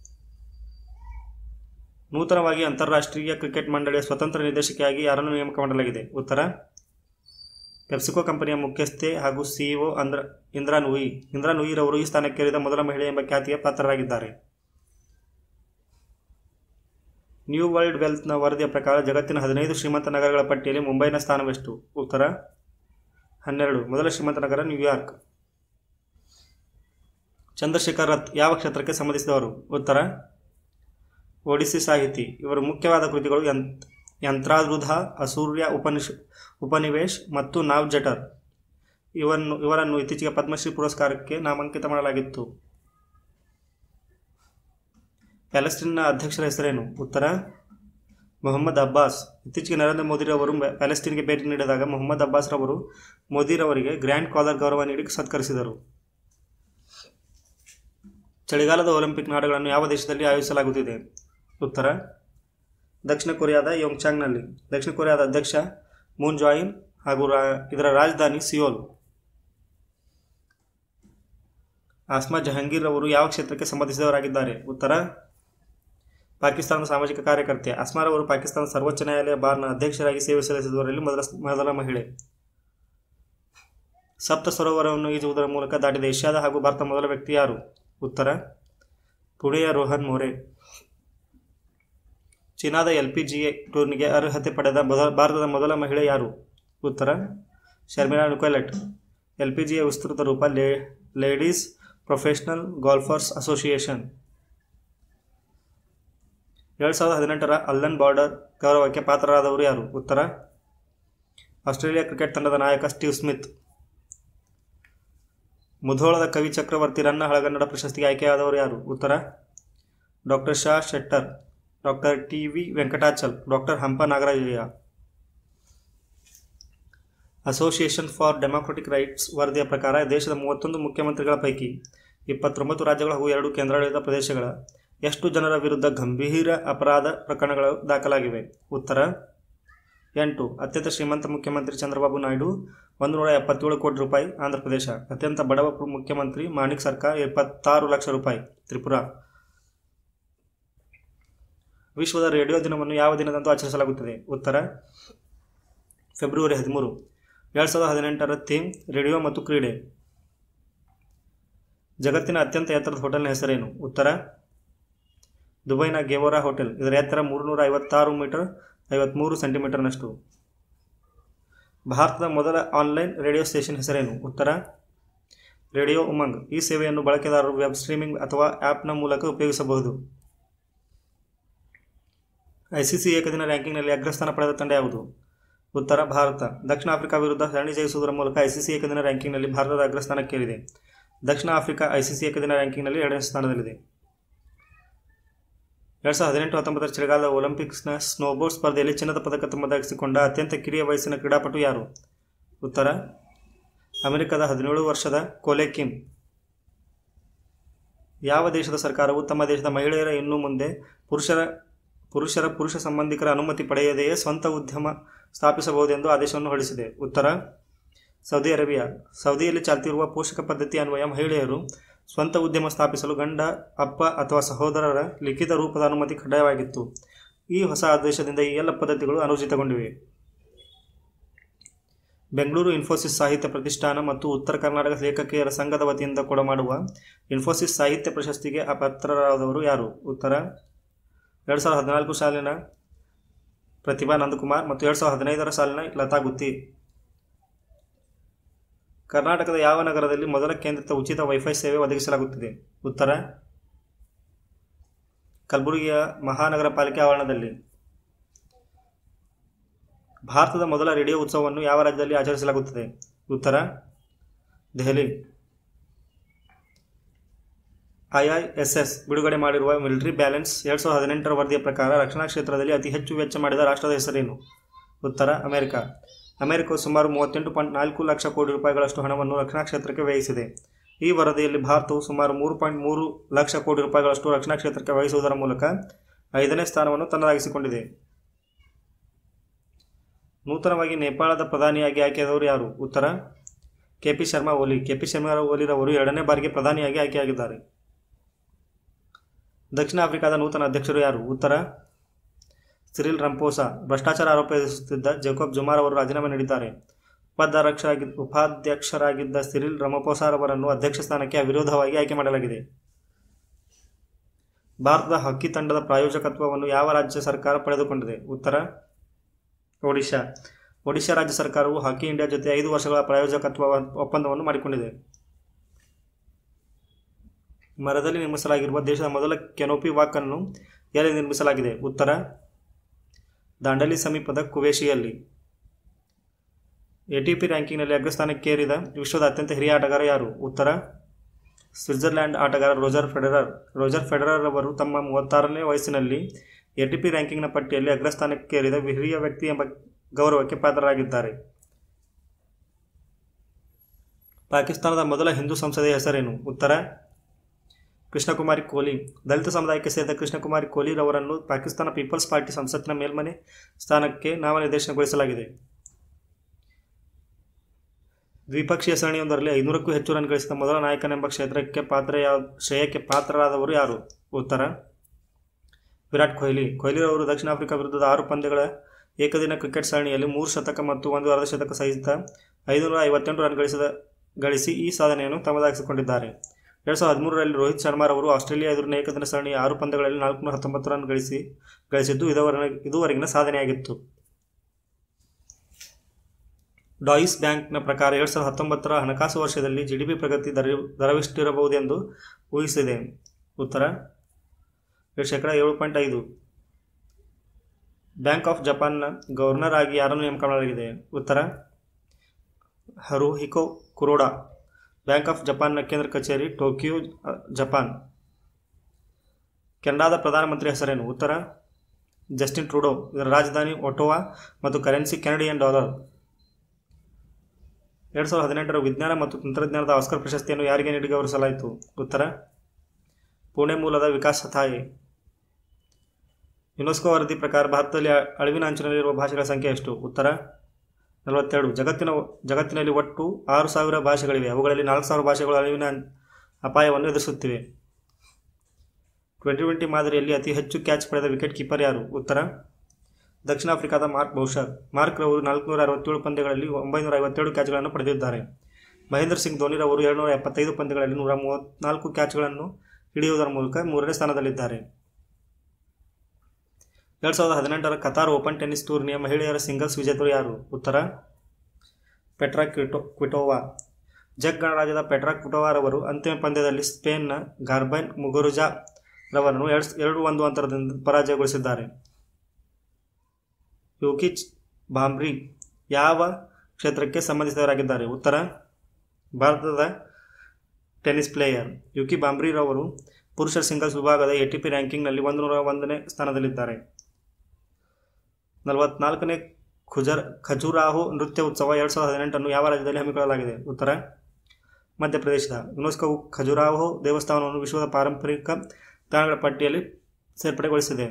ನೂತನವಾಗಿ ಅಂತಾರಾಷ್ಟ್ರೀಯ ಕ್ರಿಕೆಟ್ ಮಂಡಳಿಯ ಸ್ವತಂತ್ರ ನಿರ್ದೇಶಕಿಯಾಗಿ ಯಾರನ್ನು ನೇಮಕ ಮಾಡಲಾಗಿದೆ? ಉತ್ತರ ಪೆಪ್ಸಿಕೋ ಕಂಪನಿಯ ಮುಖ್ಯಸ್ಥೆ ಹಾಗೂ ಸಿಇಒ ಅಂದ್ರ ಇಂದ್ರಾ ನೂಯಿ. ಇಂದ್ರಾ ನೂಯಿರವರು ಈ ಸ್ಥಾನಕ್ಕೇರಿದ ಮೊದಲ ಮಹಿಳೆ ಎಂಬ ಖ್ಯಾತಿಯ ಪಾತ್ರರಾಗಿದ್ದಾರೆ. ನ್ಯೂ ವರ್ಲ್ಡ್ ವೆಲ್ತ್ನ ವರದಿಯ ಪ್ರಕಾರ ಜಗತ್ತಿನ ಹದಿನೈದು ಶ್ರೀಮಂತ ನಗರಗಳ ಪಟ್ಟಿಯಲ್ಲಿ ಮುಂಬೈನ ಸ್ಥಾನವೆಷ್ಟು? ಉತ್ತರ ಹನ್ನೆರಡು. ಮೊದಲ ಶ್ರೀಮಂತ ನಗರ ನ್ಯೂಯಾರ್ಕ್. ಚಂದ್ರಶೇಖರ್ ರಥ್ ಯಾವ ಕ್ಷೇತ್ರಕ್ಕೆ ಸಂಬಂಧಿಸಿದವರು? ಉತ್ತರ ಒಡಿಸ್ಸಿ ಸಾಹಿತಿ. ಇವರ ಮುಖ್ಯವಾದ ಕೃತಿಗಳು ಯಂತ್ ಯಂತ್ರಾರೂಢ, ಅಸೂರ್ಯ ಉಪನಿಷ್ ಉಪನಿವೇಶ್ ಮತ್ತು ನಾವ್ ಜಟರ್. ಇವನ್ನು ಇವರನ್ನು ಇತ್ತೀಚೆಗೆ ಪದ್ಮಶ್ರೀ ಪುರಸ್ಕಾರಕ್ಕೆ ನಾಮಾಂಕಿತ ಮಾಡಲಾಗಿತ್ತು. ಪ್ಯಾಲೆಸ್ಟೀನ್ನ ಅಧ್ಯಕ್ಷರ ಹೆಸರೇನು? ಉತ್ತರ ಮೊಹಮ್ಮದ್ ಅಬ್ಬಾಸ್. ಇತ್ತೀಚೆಗೆ ನರೇಂದ್ರ ಮೋದಿರವರು ಪ್ಯಾಲೆಸ್ಟೀನ್ಗೆ ಭೇಟಿ ನೀಡಿದಾಗ ಮೊಹಮ್ಮದ್ ಅಬ್ಬಾಸ್ ರವರು ಮೋದಿರವರಿಗೆ ಗ್ರ್ಯಾಂಡ್ ಕಾಲರ್ ಗೌರವ ನೀಡಿ ಸತ್ಕರಿಸಿದರು. ಚಳಿಗಾಲದ ಒಲಿಂಪಿಕ್ ಆಟಗಳನ್ನು ಯಾವ ದೇಶದಲ್ಲಿ ಆಯೋಜಿಸಲಾಗುತ್ತಿದೆ? ಉತ್ತರ ದಕ್ಷಿಣ ಕೊರಿಯಾದ ಯೋಂಗ್ಚಾಂಗ್ನಲ್ಲಿ. ದಕ್ಷಿಣ ಕೊರಿಯಾದ ಅಧ್ಯಕ್ಷ ಮೂನ್ ಜಾಯಿನ್ ಹಾಗೂ ರಾ ಇದರ ರಾಜಧಾನಿ ಸಿಯೋಲ್. ಆಸ್ಮಾ ಜಹಾಂಗೀರ್ ಅವರು ಯಾವ ಕ್ಷೇತ್ರಕ್ಕೆ ಸಂಬಂಧಿಸಿದವರಾಗಿದ್ದಾರೆ? ಉತ್ತರ ಪಾಕಿಸ್ತಾನದ ಸಾಮಾಜಿಕ ಕಾರ್ಯಕರ್ತೆ. ಆಸ್ಮಾರವರು ಪಾಕಿಸ್ತಾನದ ಸರ್ವೋಚ್ಚ ನ್ಯಾಯಾಲಯ ಬಾರ್ನ ಅಧ್ಯಕ್ಷರಾಗಿ ಸೇವೆ ಸಲ್ಲಿಸಿದವರಲ್ಲಿ ಮೊದಲ ಮೊದಲ ಮಹಿಳೆ. ಸಪ್ತ ಸರೋವರವನ್ನು ಈಜುವುದರ ಮೂಲಕ ದಾಟಿದ ಏಷ್ಯಾದ ಹಾಗೂ ಭಾರತ ಮೊದಲ ವ್ಯಕ್ತಿ ಯಾರು? ಉತ್ತರ ಪುಣೆಯ ರೋಹನ್ ಮೋರೆ. ಚೀನಾದ ಎಲ್ ಪಿ ಜಿ ಎ ಟೂರ್ನಿಗೆ ಅರ್ಹತೆ ಪಡೆದ ಭಾರತದ ಮೊದಲ ಮಹಿಳೆ ಯಾರು? ಉತ್ತರ Sharmila Nicollet. L P G A ವಿಸ್ತೃತ ರೂಪ ಲೇ ಲೇಡೀಸ್ ಪ್ರೊಫೆಷನಲ್ ಗಾಲ್ಫರ್ಸ್ ಅಸೋಸಿಯೇಷನ್. ಎರಡು ಸಾವಿರದ ಹದಿನೆಂಟರ ಅಲ್ಲನ್ ಬಾರ್ಡರ್ ಗೌರವಕ್ಕೆ ಪಾತ್ರರಾದವರು ಯಾರು? ಉತ್ತರ ಆಸ್ಟ್ರೇಲಿಯಾ ಕ್ರಿಕೆಟ್ ತಂಡದ ನಾಯಕ ಸ್ಟೀವ್ ಸ್ಮಿತ್. ಮುಧೋಳದ ಕವಿ ಚಕ್ರವರ್ತಿ ರನ್ನ ಹಳಗನ್ನಡ ಪ್ರಶಸ್ತಿಗೆ ಆಯ್ಕೆಯಾದವರು ಯಾರು? ಉತ್ತರ doctor Sha Shettar, doctor T V Venkatachal, doctor Hampa Nagarajaiah. Association for Democratic Rights ವರದಿಯ ಪ್ರಕಾರ ದೇಶದ ಮೂವತ್ತೊಂದು ಮುಖ್ಯಮಂತ್ರಿಗಳ ಪೈಕಿ ಇಪ್ಪತ್ತೊಂಬತ್ತು ರಾಜ್ಯಗಳ ಹಾಗೂ ಎರಡು ಕೇಂದ್ರಾಡಳಿತ ಪ್ರದೇಶಗಳ ಎಷ್ಟು ಜನರ ವಿರುದ್ಧ ಗಂಭೀರ ಅಪರಾಧ ಪ್ರಕರಣಗಳು ದಾಖಲಾಗಿವೆ? ಉತ್ತರ ಎಂಟು. ಅತ್ಯಂತ ಶ್ರೀಮಂತ ಮುಖ್ಯಮಂತ್ರಿ ಚಂದ್ರಬಾಬು ನಾಯ್ಡು ಒಂದು ನೂರ ಎಪ್ಪತ್ತೇಳು ಕೋಟಿ ರೂಪಾಯಿ ಆಂಧ್ರಪ್ರದೇಶ. ಅತ್ಯಂತ ಬಡವ ಮುಖ್ಯಮಂತ್ರಿ ಮಾಣಿಕ್ ಸರ್ಕಾರ್ ಇಪ್ಪತ್ತಾರು ಲಕ್ಷ ರೂಪಾಯಿ ತ್ರಿಪುರಾ. ವಿಶ್ವದ ರೇಡಿಯೋ ದಿನವನ್ನು ಯಾವ ದಿನದಂದು ಆಚರಿಸಲಾಗುತ್ತದೆ? ಉತ್ತರ ಫೆಬ್ರವರಿ ಹದಿಮೂರು. ಎರಡು ಸಾವಿರದ ಹದಿನೆಂಟರ ಥೀಮ್ ರೇಡಿಯೋ ಮತ್ತು ಕ್ರೀಡೆ. ಜಗತ್ತಿನ ಅತ್ಯಂತ ಎತ್ತರದ ಹೋಟೆಲ್ನ ಹೆಸರೇನು? ಉತ್ತರ ದುಬೈನ ಗೆವೋರಾ ಹೋಟೆಲ್. ಇದರ ಎತ್ತರ ಮೂರುನೂರ ಐವತ್ತಾರು ಮೀಟರ್ ಐವತ್ತ್ಮೂರು ಸೆಂಟಿಮೀಟರ್ನಷ್ಟು. ಭಾರತದ ಮೊದಲ ಆನ್ಲೈನ್ ರೇಡಿಯೋ ಸ್ಟೇಷನ್ ಹೆಸರೇನು? ಉತ್ತರ ರೇಡಿಯೋ ಉಮಂಗ್. ಈ ಸೇವೆಯನ್ನು ಬಳಕೆದಾರರು ವೆಬ್ ಸ್ಟ್ರೀಮಿಂಗ್ ಅಥವಾ ಆ್ಯಪ್ನ ಮೂಲಕ ಉಪಯೋಗಿಸಬಹುದು. ಐಸಿಸಿ ಏಕದಿನ ರ್ಯಾಂಕಿಂಗ್ನಲ್ಲಿ ಅಗ್ರಸ್ಥಾನ ಪಡೆದ ತಂಡ ಯಾವುದು? ಉತ್ತರ ಭಾರತ. ದಕ್ಷಿಣ ಆಫ್ರಿಕಾ ವಿರುದ್ಧ ಸರಣಿ ಜಯಿಸುವುದರ ಮೂಲಕ ಐಸಿಸಿ ಏಕದಿನ ರ್ಯಾಂಕಿಂಗ್ನಲ್ಲಿ ಭಾರತದ ಅಗ್ರಸ್ಥಾನಕ್ಕೇರಿದೆ. ದಕ್ಷಿಣ ಆಫ್ರಿಕಾ ಐಸಿಸಿ ಏಕದಿನ ರ್ಯಾಂಕಿಂಗ್ನಲ್ಲಿ ಎರಡನೇ ಸ್ಥಾನದಲ್ಲಿದೆ. ಎರಡು ಸಾವಿರದ ಹದಿನೆಂಟು ಹತ್ತೊಂಬತ್ತರ ಚಳಿಗಾಲದ ಒಲಿಂಪಿಕ್ಸ್ನ ಸ್ನೋಬೋರ್ಡ್ ಸ್ಪರ್ಧೆಯಲ್ಲಿ ಚಿನ್ನದ ಪದಕ ತಮ್ಮದಾಗಿಸಿಕೊಂಡ ಅತ್ಯಂತ ಕಿರಿಯ ವಯಸ್ಸಿನ ಕ್ರೀಡಾಪಟು ಯಾರು? ಉತ್ತರ ಅಮೆರಿಕದ ಹದಿನೇಳು ವರ್ಷದ ಕೋಲೆ ಕಿಮ್. ಯಾವ ದೇಶದ ಸರ್ಕಾರವು ತಮ್ಮ ದೇಶದ ಮಹಿಳೆಯರ ಇನ್ನು ಮುಂದೆ ಪುರುಷರ ಪುರುಷರ ಪುರುಷ ಸಂಬಂಧಿಕರ ಅನುಮತಿ ಪಡೆಯದೆಯೇ ಸ್ವಂತ ಉದ್ಯಮ ಸ್ಥಾಪಿಸಬಹುದೆಂದು ಆದೇಶವನ್ನು ಹೊರಡಿಸಿದೆ? ಉತ್ತರ ಸೌದಿ ಅರೇಬಿಯಾ. ಸೌದಿಯಲ್ಲಿ ಚಾಲ್ತಿಯಿರುವ ಪೋಷಕ ಪದ್ಧತಿ ಅನ್ವಯ ಮಹಿಳೆಯರು ಸ್ವಂತ ಉದ್ಯಮ ಸ್ಥಾಪಿಸಲು ಗಂಡ, ಅಪ್ಪ ಅಥವಾ ಸಹೋದರರ ಲಿಖಿತ ರೂಪದ ಅನುಮತಿ ಕಡ್ಡಾಯವಾಗಿತ್ತು. ಈ ಹೊಸ ಆದೇಶದಿಂದ ಈ ಎಲ್ಲ ಪದ್ಧತಿಗಳು ಅನುರ್ಜಿತಗೊಂಡಿವೆ. ಬೆಂಗಳೂರು ಇನ್ಫೋಸಿಸ್ ಸಾಹಿತ್ಯ ಪ್ರತಿಷ್ಠಾನ ಮತ್ತು ಉತ್ತರ ಕರ್ನಾಟಕ ಲೇಖಕಿಯರ ಸಂಘದ ವತಿಯಿಂದ ಕೊಡಮಾಡುವ ಇನ್ಫೋಸಿಸ್ ಸಾಹಿತ್ಯ ಪ್ರಶಸ್ತಿಗೆ ಪಾತ್ರರಾದವರು ಯಾರು? ಉತ್ತರ ಎರಡು ಸಾವಿರದ ಹದಿನಾಲ್ಕು ಸಾಲಿನ ಪ್ರತಿಭಾ ನಂದಕುಮಾರ್ ಮತ್ತು ಎರಡು ಸಾವಿರದ ಹದಿನೈದರ ಸಾಲಿನ ಲತಾ ಗುತ್ತಿ. ಕರ್ನಾಟಕದ ಯಾವ ನಗರದಲ್ಲಿ ಮೊದಲ ಕೇಂದ್ರಿತ ಉಚಿತ ವೈಫೈ ಸೇವೆ ಒದಗಿಸಲಾಗುತ್ತಿದೆ? ಉತ್ತರ ಕಲಬುರಗಿಯ ಮಹಾನಗರ ಪಾಲಿಕೆ ಆವರಣದಲ್ಲಿ. ಭಾರತದ ಮೊದಲ ರೇಡಿಯೋ ಉತ್ಸವವನ್ನು ಯಾವ ರಾಜ್ಯದಲ್ಲಿ ಆಚರಿಸಲಾಗುತ್ತದೆ? ಉತ್ತರ ದೆಹಲಿ. ಐಐಎಸ್ಎಸ್ ಬಿಡುಗಡೆ ಮಾಡಿರುವ ಮಿಲಿಟರಿ ಬ್ಯಾಲೆನ್ಸ್ ಎರಡು ಸಾವಿರದ ಹದಿನೆಂಟರ ವರದಿಯ ಪ್ರಕಾರ ರಕ್ಷಣಾ ಕ್ಷೇತ್ರದಲ್ಲಿ ಅತಿ ಹೆಚ್ಚು ವೆಚ್ಚ ಮಾಡಿದ ರಾಷ್ಟ್ರದ ಹೆಸರೇನು? ಉತ್ತರ ಅಮೆರಿಕ. ಅಮೆರಿಕವು ಸುಮಾರು ಮೂವತ್ತೆಂಟು ಪಾಯಿಂಟ್ ನಾಲ್ಕು ಲಕ್ಷ ಕೋಟಿ ರೂಪಾಯಿಗಳಷ್ಟು ಹಣವನ್ನು ರಕ್ಷಣಾ ಕ್ಷೇತ್ರಕ್ಕೆ ವ್ಯಯಿಸಿದೆ. ಈ ವರದಿಯಲ್ಲಿ ಭಾರತವು ಸುಮಾರು ಮೂರು ಪಾಯಿಂಟ್ ಮೂರು ಲಕ್ಷ ಕೋಟಿ ರೂಪಾಯಿಗಳಷ್ಟು ರಕ್ಷಣಾ ಕ್ಷೇತ್ರಕ್ಕೆ ವ್ಯಯಿಸುವುದರ ಮೂಲಕ ಐದನೇ ಸ್ಥಾನವನ್ನು ತನ್ನದಾಗಿಸಿಕೊಂಡಿದೆ. ನೂತನವಾಗಿ ನೇಪಾಳದ ಪ್ರಧಾನಿಯಾಗಿ ಆಯ್ಕೆಯಾದವರು ಯಾರು? ಉತ್ತರ ಕೆಪಿ ಶರ್ಮಾ ಓಲಿ. ಕೆಪಿ ಶರ್ಮಾ ಓಲಿರವರು ಎರಡನೇ ಬಾರಿಗೆ ಪ್ರಧಾನಿಯಾಗಿ ಆಯ್ಕೆಯಾಗಿದ್ದಾರೆ. ದಕ್ಷಿಣ ಆಫ್ರಿಕಾದ ನೂತನ ಅಧ್ಯಕ್ಷರು ಯಾರು? ಉತ್ತರ ಸಿರಿಲ್ ರಂಪೋಸಾ. ಭ್ರಷ್ಟಾಚಾರ ಆರೋಪ ಎದುರಿಸುತ್ತಿದ್ದ ಜೇಕೋಬ್ ಜುಮಾರ್ ಅವರು ರಾಜೀನಾಮೆ ನೀಡಿದ್ದಾರೆ. ಉಪಾಧ್ಯಕ್ಷರಾಗಿ ಉಪಾಧ್ಯಕ್ಷರಾಗಿದ್ದ ಸಿರಿಲ್ ರಂಪೋಸಾರವರನ್ನು ಅಧ್ಯಕ್ಷ ಸ್ಥಾನಕ್ಕೆ ಅವಿರೋಧವಾಗಿ ಆಯ್ಕೆ ಮಾಡಲಾಗಿದೆ. ಭಾರತದ ಹಾಕಿ ತಂಡದ ಪ್ರಾಯೋಜಕತ್ವವನ್ನು ಯಾವ ರಾಜ್ಯ ಸರ್ಕಾರ ಪಡೆದುಕೊಂಡಿದೆ? ಉತ್ತರ ಒಡಿಶಾ. ಒಡಿಶಾ ರಾಜ್ಯ ಸರ್ಕಾರವು ಹಾಕಿ ಇಂಡಿಯಾ ಜೊತೆ ಐದು ವರ್ಷಗಳ ಪ್ರಾಯೋಜಕತ್ವ ಒಪ್ಪಂದವನ್ನು ಮಾಡಿಕೊಂಡಿದೆ. ಮರದಲ್ಲಿ ನಿರ್ಮಿಸಲಾಗಿರುವ ದೇಶದ ಮೊದಲ ಕೆನೋಪಿ ವಾಕ್ ಅನ್ನು ಎಲ್ಲಿ ನಿರ್ಮಿಸಲಾಗಿದೆ? ಉತ್ತರ ದಾಂಡಲಿ ಸಮೀಪದ ಕುವೇಶಿಯಲ್ಲಿ. ಎಟಿಪಿ ರ್ಯಾಂಕಿಂಗ್ನಲ್ಲಿ ಅಗ್ರಸ್ಥಾನಕ್ಕೇರಿದ ವಿಶ್ವದ ಅತ್ಯಂತ ಹಿರಿಯ ಆಟಗಾರ ಯಾರು? ಉತ್ತರ ಸ್ವಿಟ್ಜರ್ಲ್ಯಾಂಡ್ ಆಟಗಾರ ರೋಜರ್ ಫೆಡರರ್. ರೋಜರ್ ಫೆಡರರ್ ಅವರು ತಮ್ಮ ಮೂವತ್ತಾರನೇ ವಯಸ್ಸಿನಲ್ಲಿ ಎಟಿಪಿ ರ್ಯಾಂಕಿಂಗ್ನ ಪಟ್ಟಿಯಲ್ಲಿ ಅಗ್ರಸ್ಥಾನಕ್ಕೇರಿದ ಹಿರಿಯ ವ್ಯಕ್ತಿ ಎಂಬ ಗೌರವಕ್ಕೆ ಪಾತ್ರರಾಗಿದ್ದಾರೆ. ಪಾಕಿಸ್ತಾನದ ಮೊದಲ ಹಿಂದೂ ಸಂಸದೆಯ ಹೆಸರೇನು? ಉತ್ತರ ಕೃಷ್ಣಕುಮಾರಿ ಕೋಲಿ. ದಲಿತ ಸಮುದಾಯಕ್ಕೆ ಸೇರಿದ ಕೃಷ್ಣಕುಮಾರಿ ಕೋಲಿರವರನ್ನು ಪಾಕಿಸ್ತಾನ ಪೀಪಲ್ಸ್ ಪಾರ್ಟಿ ಸಂಸತ್ತಿನ ಮೇಲ್ಮನೆ ಸ್ಥಾನಕ್ಕೆ ನಾಮನಿರ್ದೇಶನಗೊಳಿಸಲಾಗಿದೆ. ದ್ವಿಪಕ್ಷೀಯ ಸರಣಿಯೊಂದರಲ್ಲಿ ಐನೂರಕ್ಕೂ ಹೆಚ್ಚು ರನ್ ಗಳಿಸಿದ ಮೊದಲ ನಾಯಕನೆಂಬ ಕ್ಷೇತ್ರಕ್ಕೆ ಪಾತ್ರ ಶ್ರೇಯಕ್ಕೆ ಪಾತ್ರರಾದವರು ಯಾರು? ಉತ್ತರ ವಿರಾಟ್ ಕೊಹ್ಲಿ. ಕೊಹ್ಲಿರವರು ದಕ್ಷಿಣ ಆಫ್ರಿಕಾ ವಿರುದ್ಧದ ಆರು ಪಂದ್ಯಗಳ ಏಕದಿನ ಕ್ರಿಕೆಟ್ ಸರಣಿಯಲ್ಲಿ ಮೂರು ಶತಕ ಮತ್ತು ಒಂದು ಅರ್ಧಶತಕ ಸಹಿತ ಐದುನೂರ ಐವತ್ತೆಂಟು ರನ್ ಗಳಿಸಿದ ಗಳಿಸಿ ಈ ಸಾಧನೆಯನ್ನು ತಮ್ಮದಾಗಿಸಿಕೊಂಡಿದ್ದಾರೆ. ಎರಡು ಸಾವಿರದ ಹದಿಮೂರರಲ್ಲಿ ರೋಹಿತ್ ಶರ್ಮಾರವರು ಆಸ್ಟ್ರೇಲಿಯಾ ಎದುರಿನ ಏಕದಿನ ಸರಣಿಯ ಆರು ಪಂದ್ಯಗಳಲ್ಲಿ ನಾಲ್ಕುನೂರ ಹತ್ತೊಂಬತ್ತು ರನ್ ಗಳಿಸಿ ಗಳಿಸಿದ್ದು ಇದುವರೆಗೆ ಇದುವರೆಗಿನ ಸಾಧನೆಯಾಗಿತ್ತು. ಡಾಯಿಸ್ ಬ್ಯಾಂಕ್ನ ಪ್ರಕಾರ ಎರಡು ಸಾವಿರದ ಹತ್ತೊಂಬತ್ತರ ಹಣಕಾಸು ವರ್ಷದಲ್ಲಿ ಜಿಡಿಪಿ ಪ್ರಗತಿ ದರ ದರವಿಷ್ಟಿರಬಹುದೆಂದು ಊಹಿಸಿದೆ. ಉತ್ತರ ಶೇಕಡ ಏಳು ಪಾಯಿಂಟ್ ಐದು. ಬ್ಯಾಂಕ್ ಆಫ್ ಜಪಾನ್ನ ಗವರ್ನರ್ ಆಗಿ ಯಾರನ್ನು ನೇಮಕ ಮಾಡಲಾಗಿದೆ? ಉತ್ತರ ಹರುಹಿಕೋ ಕುರೋಡಾ. ಬ್ಯಾಂಕ್ ಆಫ್ ಜಪಾನ್ನ ಕೇಂದ್ರ ಕಚೇರಿ ಟೋಕಿಯೋ, ಜಪಾನ್. ಕೆನಡಾದ ಪ್ರಧಾನಮಂತ್ರಿ ಹೆಸರೇನು? ಉತ್ತರ ಜಸ್ಟಿನ್ ಟ್ರೂಡೋ. ಇದರ ರಾಜಧಾನಿ ಒಟೋವಾ ಮತ್ತು ಕರೆನ್ಸಿ ಕೆನಡಿಯನ್ ಡಾಲರ್. ಎರಡು ಸಾವಿರದ ಹದಿನೆಂಟರ ವಿಜ್ಞಾನ ಮತ್ತು ತಂತ್ರಜ್ಞಾನದ ಆಸ್ಕರ್ ಪ್ರಶಸ್ತಿಯನ್ನು ಯಾರಿಗೆ ನೀಡಿ ಗೌರವಿಸಲಾಯಿತು? ಉತ್ತರ ಪುಣೆ ಮೂಲದ ವಿಕಾಸ್ ಸಥಾಯೆ. ಯುನೆಸ್ಕೋ ವರದಿ ಪ್ರಕಾರ ಭಾರತದಲ್ಲಿ ಅಳಿವಿನ ಅಂಚಿನಲ್ಲಿರುವ ಭಾಷೆಗಳ ಸಂಖ್ಯೆ ಎಷ್ಟು? ಉತ್ತರ ನಲವತ್ತೆರಡು. ಜಗತ್ತಿನ ಜಗತ್ತಿನಲ್ಲಿ ಒಟ್ಟು ಆರು ಸಾವಿರ ಭಾಷೆಗಳಿವೆ. ಅವುಗಳಲ್ಲಿ ನಾಲ್ಕು ಸಾವಿರ ಭಾಷೆಗಳು ಅಳಿವಿನ ಅಪಾಯವನ್ನು ಎದುರಿಸುತ್ತಿವೆ. ಟ್ವೆಂಟಿ ಟ್ವೆಂಟಿ ಮಾದರಿಯಲ್ಲಿ ಅತಿ ಹೆಚ್ಚು ಕ್ಯಾಚ್ ಪಡೆದ ವಿಕೆಟ್ ಕೀಪರ್ ಯಾರು? ಉತ್ತರ ದಕ್ಷಿಣ ಆಫ್ರಿಕಾದ ಮಾರ್ಕ್ ಬೌಷರ್. ಮಾರ್ಕ್ ರವರು ನಾಲ್ಕುನೂರ ಅರವತ್ತೇಳು ಪಂದ್ಯಗಳಲ್ಲಿ ಒಂಬೈನೂರ ಐವತ್ತೇಳು ಕ್ಯಾಚ್ಗಳನ್ನು ಪಡೆದಿದ್ದಾರೆ. ಮಹೇಂದ್ರ ಸಿಂಗ್ ಧೋನಿರವರು ಏಳುನೂರ ಎಪ್ಪತ್ತೈದು ಪಂದ್ಯಗಳಲ್ಲಿ ನೂರ ಮೂವತ್ತ್ನಾಲ್ಕು ಕ್ಯಾಚ್ಗಳನ್ನು ಹಿಡಿಯುವುದರ ಮೂಲಕ ಮೂರನೇ ಸ್ಥಾನದಲ್ಲಿದ್ದಾರೆ. ಎರಡು ಸಾವಿರದ ಹದಿನೆಂಟರ ಕತಾರ್ ಓಪನ್ ಟೆನ್ನಿಸ್ ಟೂರ್ನಿಯ ಮಹಿಳೆಯರ ಸಿಂಗಲ್ಸ್ ವಿಜೇತರು ಯಾರು? ಉತ್ತರ ಪೆಟ್ರಾ ಕ್ವಿಟೋ ಕ್ವಿಟೋವಾ. ಜೆಕ್ ಗಣರಾಜ್ಯದ ಪೆಟ್ರಾ ಕ್ವಿಟೋವಾರವರು ಅಂತಿಮ ಪಂದ್ಯದಲ್ಲಿ ಸ್ಪೇನ್ನ ಗಾರ್ಬೈನ್ ಮುಗುರುಜಾ ರವರನ್ನು ಎರಡು ಎರಡು ಒಂದು ಅಂತರದಿಂದ ಪರಾಜಯಗೊಳಿಸಿದ್ದಾರೆ. ಯೂಕಿಚ್ ಬಾಂಬ್ರಿ ಯಾವ ಕ್ಷೇತ್ರಕ್ಕೆ ಸಂಬಂಧಿಸಿದವರಾಗಿದ್ದಾರೆ? ಉತ್ತರ ಭಾರತದ ಟೆನ್ನಿಸ್ ಪ್ಲೇಯರ್. ಯುಕಿ ಬಾಂಬ್ರಿರವರು ಪುರುಷರ ಸಿಂಗಲ್ಸ್ ವಿಭಾಗದ ಎ ಟಿ ಪಿ ರ್ಯಾಂಕಿಂಗ್ನಲ್ಲಿ ಒಂದು ನೂರ ಒಂದನೇ ಸ್ಥಾನದಲ್ಲಿದ್ದಾರೆ. ನಲವತ್ನಾಲ್ಕನೇ ಖುಜರ್ ಖಜುರಾಹೋ ನೃತ್ಯ ಉತ್ಸವ ಎರಡು ಸಾವಿರದ ಹದಿನೆಂಟನ್ನು ಯಾವ ರಾಜ್ಯದಲ್ಲಿ ಹಮ್ಮಿಕೊಳ್ಳಲಾಗಿದೆ? ಉತ್ತರ ಮಧ್ಯಪ್ರದೇಶದ. ಯುನೆಸ್ಕೋ ಖಜುರಾಹೋ ದೇವಸ್ಥಾನವನ್ನು ವಿಶ್ವದ ಪಾರಂಪರಿಕ ತಾಣಗಳ ಪಟ್ಟಿಯಲ್ಲಿ ಸೇರ್ಪಡೆಗೊಳಿಸಿದೆ.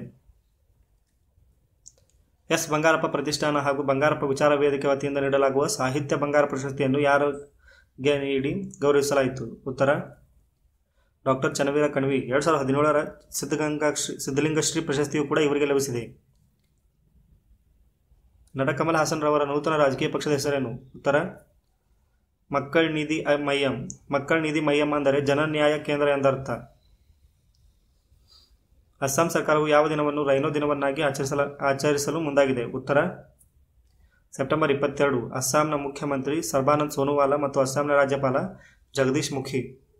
ಎಸ್ ಬಂಗಾರಪ್ಪ ಪ್ರತಿಷ್ಠಾನ ಹಾಗೂ ಬಂಗಾರಪ್ಪ ವಿಚಾರ ವೇದಿಕೆ ವತಿಯಿಂದ ನೀಡಲಾಗುವ ಸಾಹಿತ್ಯ ಬಂಗಾರ ಪ್ರಶಸ್ತಿಯನ್ನು ಯಾರಿಗೆ ನೀಡಿ ಗೌರವಿಸಲಾಯಿತು? ಉತ್ತರ ಡಾಕ್ಟರ್ ಚನ್ನವೀರ ಕಣ್ವಿ. ಎರಡು ಸಾವಿರದ ಹದಿನೇಳರ ಸಿದ್ಧಗಂಗಾ ಸಿದ್ಧಲಿಂಗಶ್ರೀ ಪ್ರಶಸ್ತಿಯು ಕೂಡ ಇವರಿಗೆ ಲಭಿಸಿದೆ. ನಟ ಕಮಲ್ ಹಾಸನ್ ರವರ ನೂತನ ರಾಜಕೀಯ ಪಕ್ಷದ ಹೆಸರೇನು? ಉತ್ತರ ಮಕ್ಕಳ್ ನಿಧಿ ಮಯ್ಯಂ. ಮಕ್ಕಳ್ ನಿಧಿ ಮಯ್ಯಂ ಅಂದರೆ ಜನನ್ಯಾಯ ಕೇಂದ್ರ ಎಂದರ್ಥ. ಅಸ್ಸಾಂ ಸರ್ಕಾರವು ಯಾವ ದಿನವನ್ನು ರೈನೋ ದಿನವನ್ನಾಗಿ ಆಚರಿಸಲ ಆಚರಿಸಲು ಮುಂದಾಗಿದೆ? ಉತ್ತರ ಸೆಪ್ಟೆಂಬರ್ ಇಪ್ಪತ್ತೆರಡು. ಅಸ್ಸಾಂನ ಮುಖ್ಯಮಂತ್ರಿ ಸರ್ಬಾನಂದ್ ಸೋನೋವಾಲ ಮತ್ತು ಅಸ್ಸಾಂನ ರಾಜ್ಯಪಾಲ ಜಗದೀಶ್ ಮುಖಿ.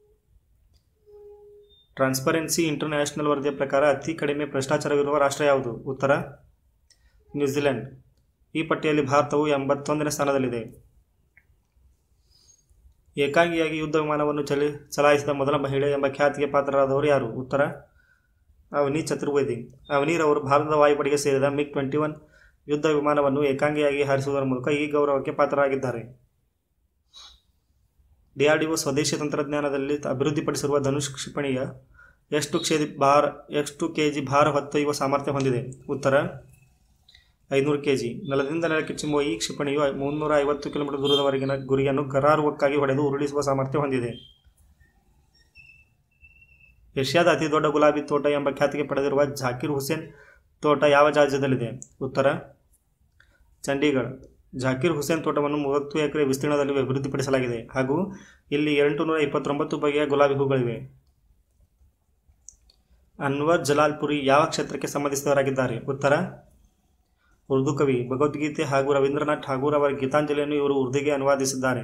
ಟ್ರಾನ್ಸ್ಪರೆನ್ಸಿ ಇಂಟರ್ನ್ಯಾಷನಲ್ ವರದಿಯ ಪ್ರಕಾರ ಅತಿ ಕಡಿಮೆ ಭ್ರಷ್ಟಾಚಾರವಿರುವ ರಾಷ್ಟ್ರ ಯಾವುದು? ಉತ್ತರ ನ್ಯೂಜಿಲೆಂಡ್. ಈ ಪಟ್ಟಿಯಲ್ಲಿ ಭಾರತವು ಎಂಬತ್ತೊಂದನೇ ಸ್ಥಾನದಲ್ಲಿದೆ. ಏಕಾಂಗಿಯಾಗಿ ಯುದ್ಧ ವಿಮಾನವನ್ನು ಚಲಿ ಚಲಾಯಿಸಿದ ಮೊದಲ ಮಹಿಳೆ ಎಂಬ ಖ್ಯಾತಿಗೆ ಪಾತ್ರರಾದವರು ಯಾರು? ಉತ್ತರ ಅವನಿ ಚತುರ್ವೇದಿ. ಅವನಿರವರು ಭಾರತದ ವಾಯುಪಡೆಗೆ ಸೇರಿದ ಮಿಗ್ ಟ್ವೆಂಟಿ ಒನ್ ಯುದ್ಧ ವಿಮಾನವನ್ನು ಏಕಾಂಗಿಯಾಗಿ ಹಾರಿಸುವುದರ ಮೂಲಕ ಈ ಗೌರವಕ್ಕೆ ಪಾತ್ರರಾಗಿದ್ದಾರೆ. ಡಿಆರ್ಡಿಒ ಸ್ವದೇಶಿ ತಂತ್ರಜ್ಞಾನದಲ್ಲಿ ಅಭಿವೃದ್ಧಿಪಡಿಸಿರುವ ಧನುಷ್ ಕ್ಷಿಪಣಿಯ ಎಷ್ಟು ಕ್ಷೇದಿ ಭಾರ ಎಷ್ಟು ಕೆ ಜಿ ಭಾರ ಹೊತ್ತೊಯ್ಯುವ ಸಾಮರ್ಥ್ಯ ಹೊಂದಿದೆ? ಉತ್ತರ ಐನೂರು ಕೆ ಜಿ. ನೆಲದಿಂದ ನೆಲಕ್ಕೆ ಚಿಮ್ಮುವ ಈ ಕ್ಷಿಪಣಿಯು ಮುನ್ನೂರ ಐವತ್ತು ಕಿಲೋಮೀಟರ್ ದೂರದವರೆಗಿನ ಗುರಿಯನ್ನು ಕರಾರುವಕ್ಕಾಗಿ ಹೊಡೆದು ಉರುಳಿಸುವ ಸಾಮರ್ಥ್ಯ ಹೊಂದಿದೆ. ಏಷ್ಯಾದ ಅತಿ ದೊಡ್ಡ ಗುಲಾಬಿ ತೋಟ ಎಂಬ ಖ್ಯಾತಿಗೆ ಪಡೆದಿರುವ ಜಾಕಿರ್ ಹುಸೇನ್ ತೋಟ ಯಾವ ರಾಜ್ಯದಲ್ಲಿದೆ? ಉತ್ತರ ಚಂಡೀಗಢ. ಜಾಕಿರ್ ಹುಸೇನ್ ತೋಟವನ್ನು ಮೂವತ್ತು ಎಕರೆ ವಿಸ್ತೀರ್ಣದಲ್ಲಿ ಅಭಿವೃದ್ಧಿಪಡಿಸಲಾಗಿದೆ ಹಾಗೂ ಇಲ್ಲಿ ಎಂಟು ನೂರ ಇಪ್ಪತ್ತೊಂಬತ್ತು ಬಗೆಯ ಗುಲಾಬಿ ಹೂಗಳಿವೆ. ಅನ್ವರ್ ಜಲಾಲ್ಪುರಿ ಯಾವ ಕ್ಷೇತ್ರಕ್ಕೆ ಸಂಬಂಧಿಸಿದವರಾಗಿದ್ದಾರೆ? ಉತ್ತರ ಉರ್ದು ಕವಿ. ಭಗವದ್ಗೀತೆ ಹಾಗೂ ರವೀಂದ್ರನಾಥ್ ಠಾಗೂರ್ ಅವರ ಗೀತಾಂಜಲಿಯನ್ನು ಇವರು ಉರ್ದುಗೆ ಅನುವಾದಿಸಿದ್ದಾರೆ.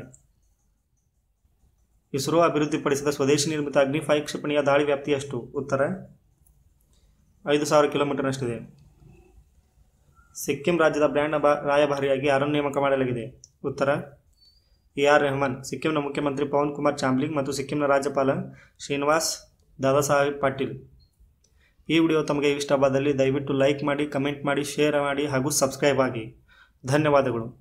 ಇಸ್ರೋ ಅಭಿವೃದ್ಧಿಪಡಿಸಿದ ಸ್ವದೇಶಿ ನಿರ್ಮಿತ ಅಗ್ನಿ ಫೈವ್ ಕ್ಷಿಪಣಿಯ ದಾಳಿ ವ್ಯಾಪ್ತಿ ಎಷ್ಟು? ಉತ್ತರ ಐದು ಸಾವಿರ ಕಿಲೋಮೀಟರ್ನಷ್ಟಿದೆ. ಸಿಕ್ಕಿಂ ರಾಜ್ಯದ ಬ್ರ್ಯಾಂಡ್ ರಾಯಭಾರಿಯಾಗಿ ಯಾರನ್ನು ನೇಮಕ ಮಾಡಲಾಗಿದೆ? ಉತ್ತರ ಎ ಆರ್ ರೆಹಮಾನ್. ಸಿಕ್ಕಿಂನ ಮುಖ್ಯಮಂತ್ರಿ ಪವನ್ ಕುಮಾರ್ ಚಾಮ್ಲಿಂಗ್ ಮತ್ತು ಸಿಕ್ಕಿಂನ ರಾಜ್ಯಪಾಲ ಶ್ರೀನಿವಾಸ್ ದಾದಾ ಸಾಹೇಬ್ ಪಾಟೀಲ್. ಈ ವಿಡಿಯೋ ತಮಗೆ ಇಷ್ಟವಾದಲ್ಲಿ ದಯವಿಟ್ಟು ಲೈಕ್ ಮಾಡಿ, ಕಮೆಂಟ್ ಮಾಡಿ, ಶೇರ್ ಮಾಡಿ ಹಾಗೂ ಸಬ್ಸ್ಕ್ರೈಬ್ ಆಗಿ. ಧನ್ಯವಾದಗಳು.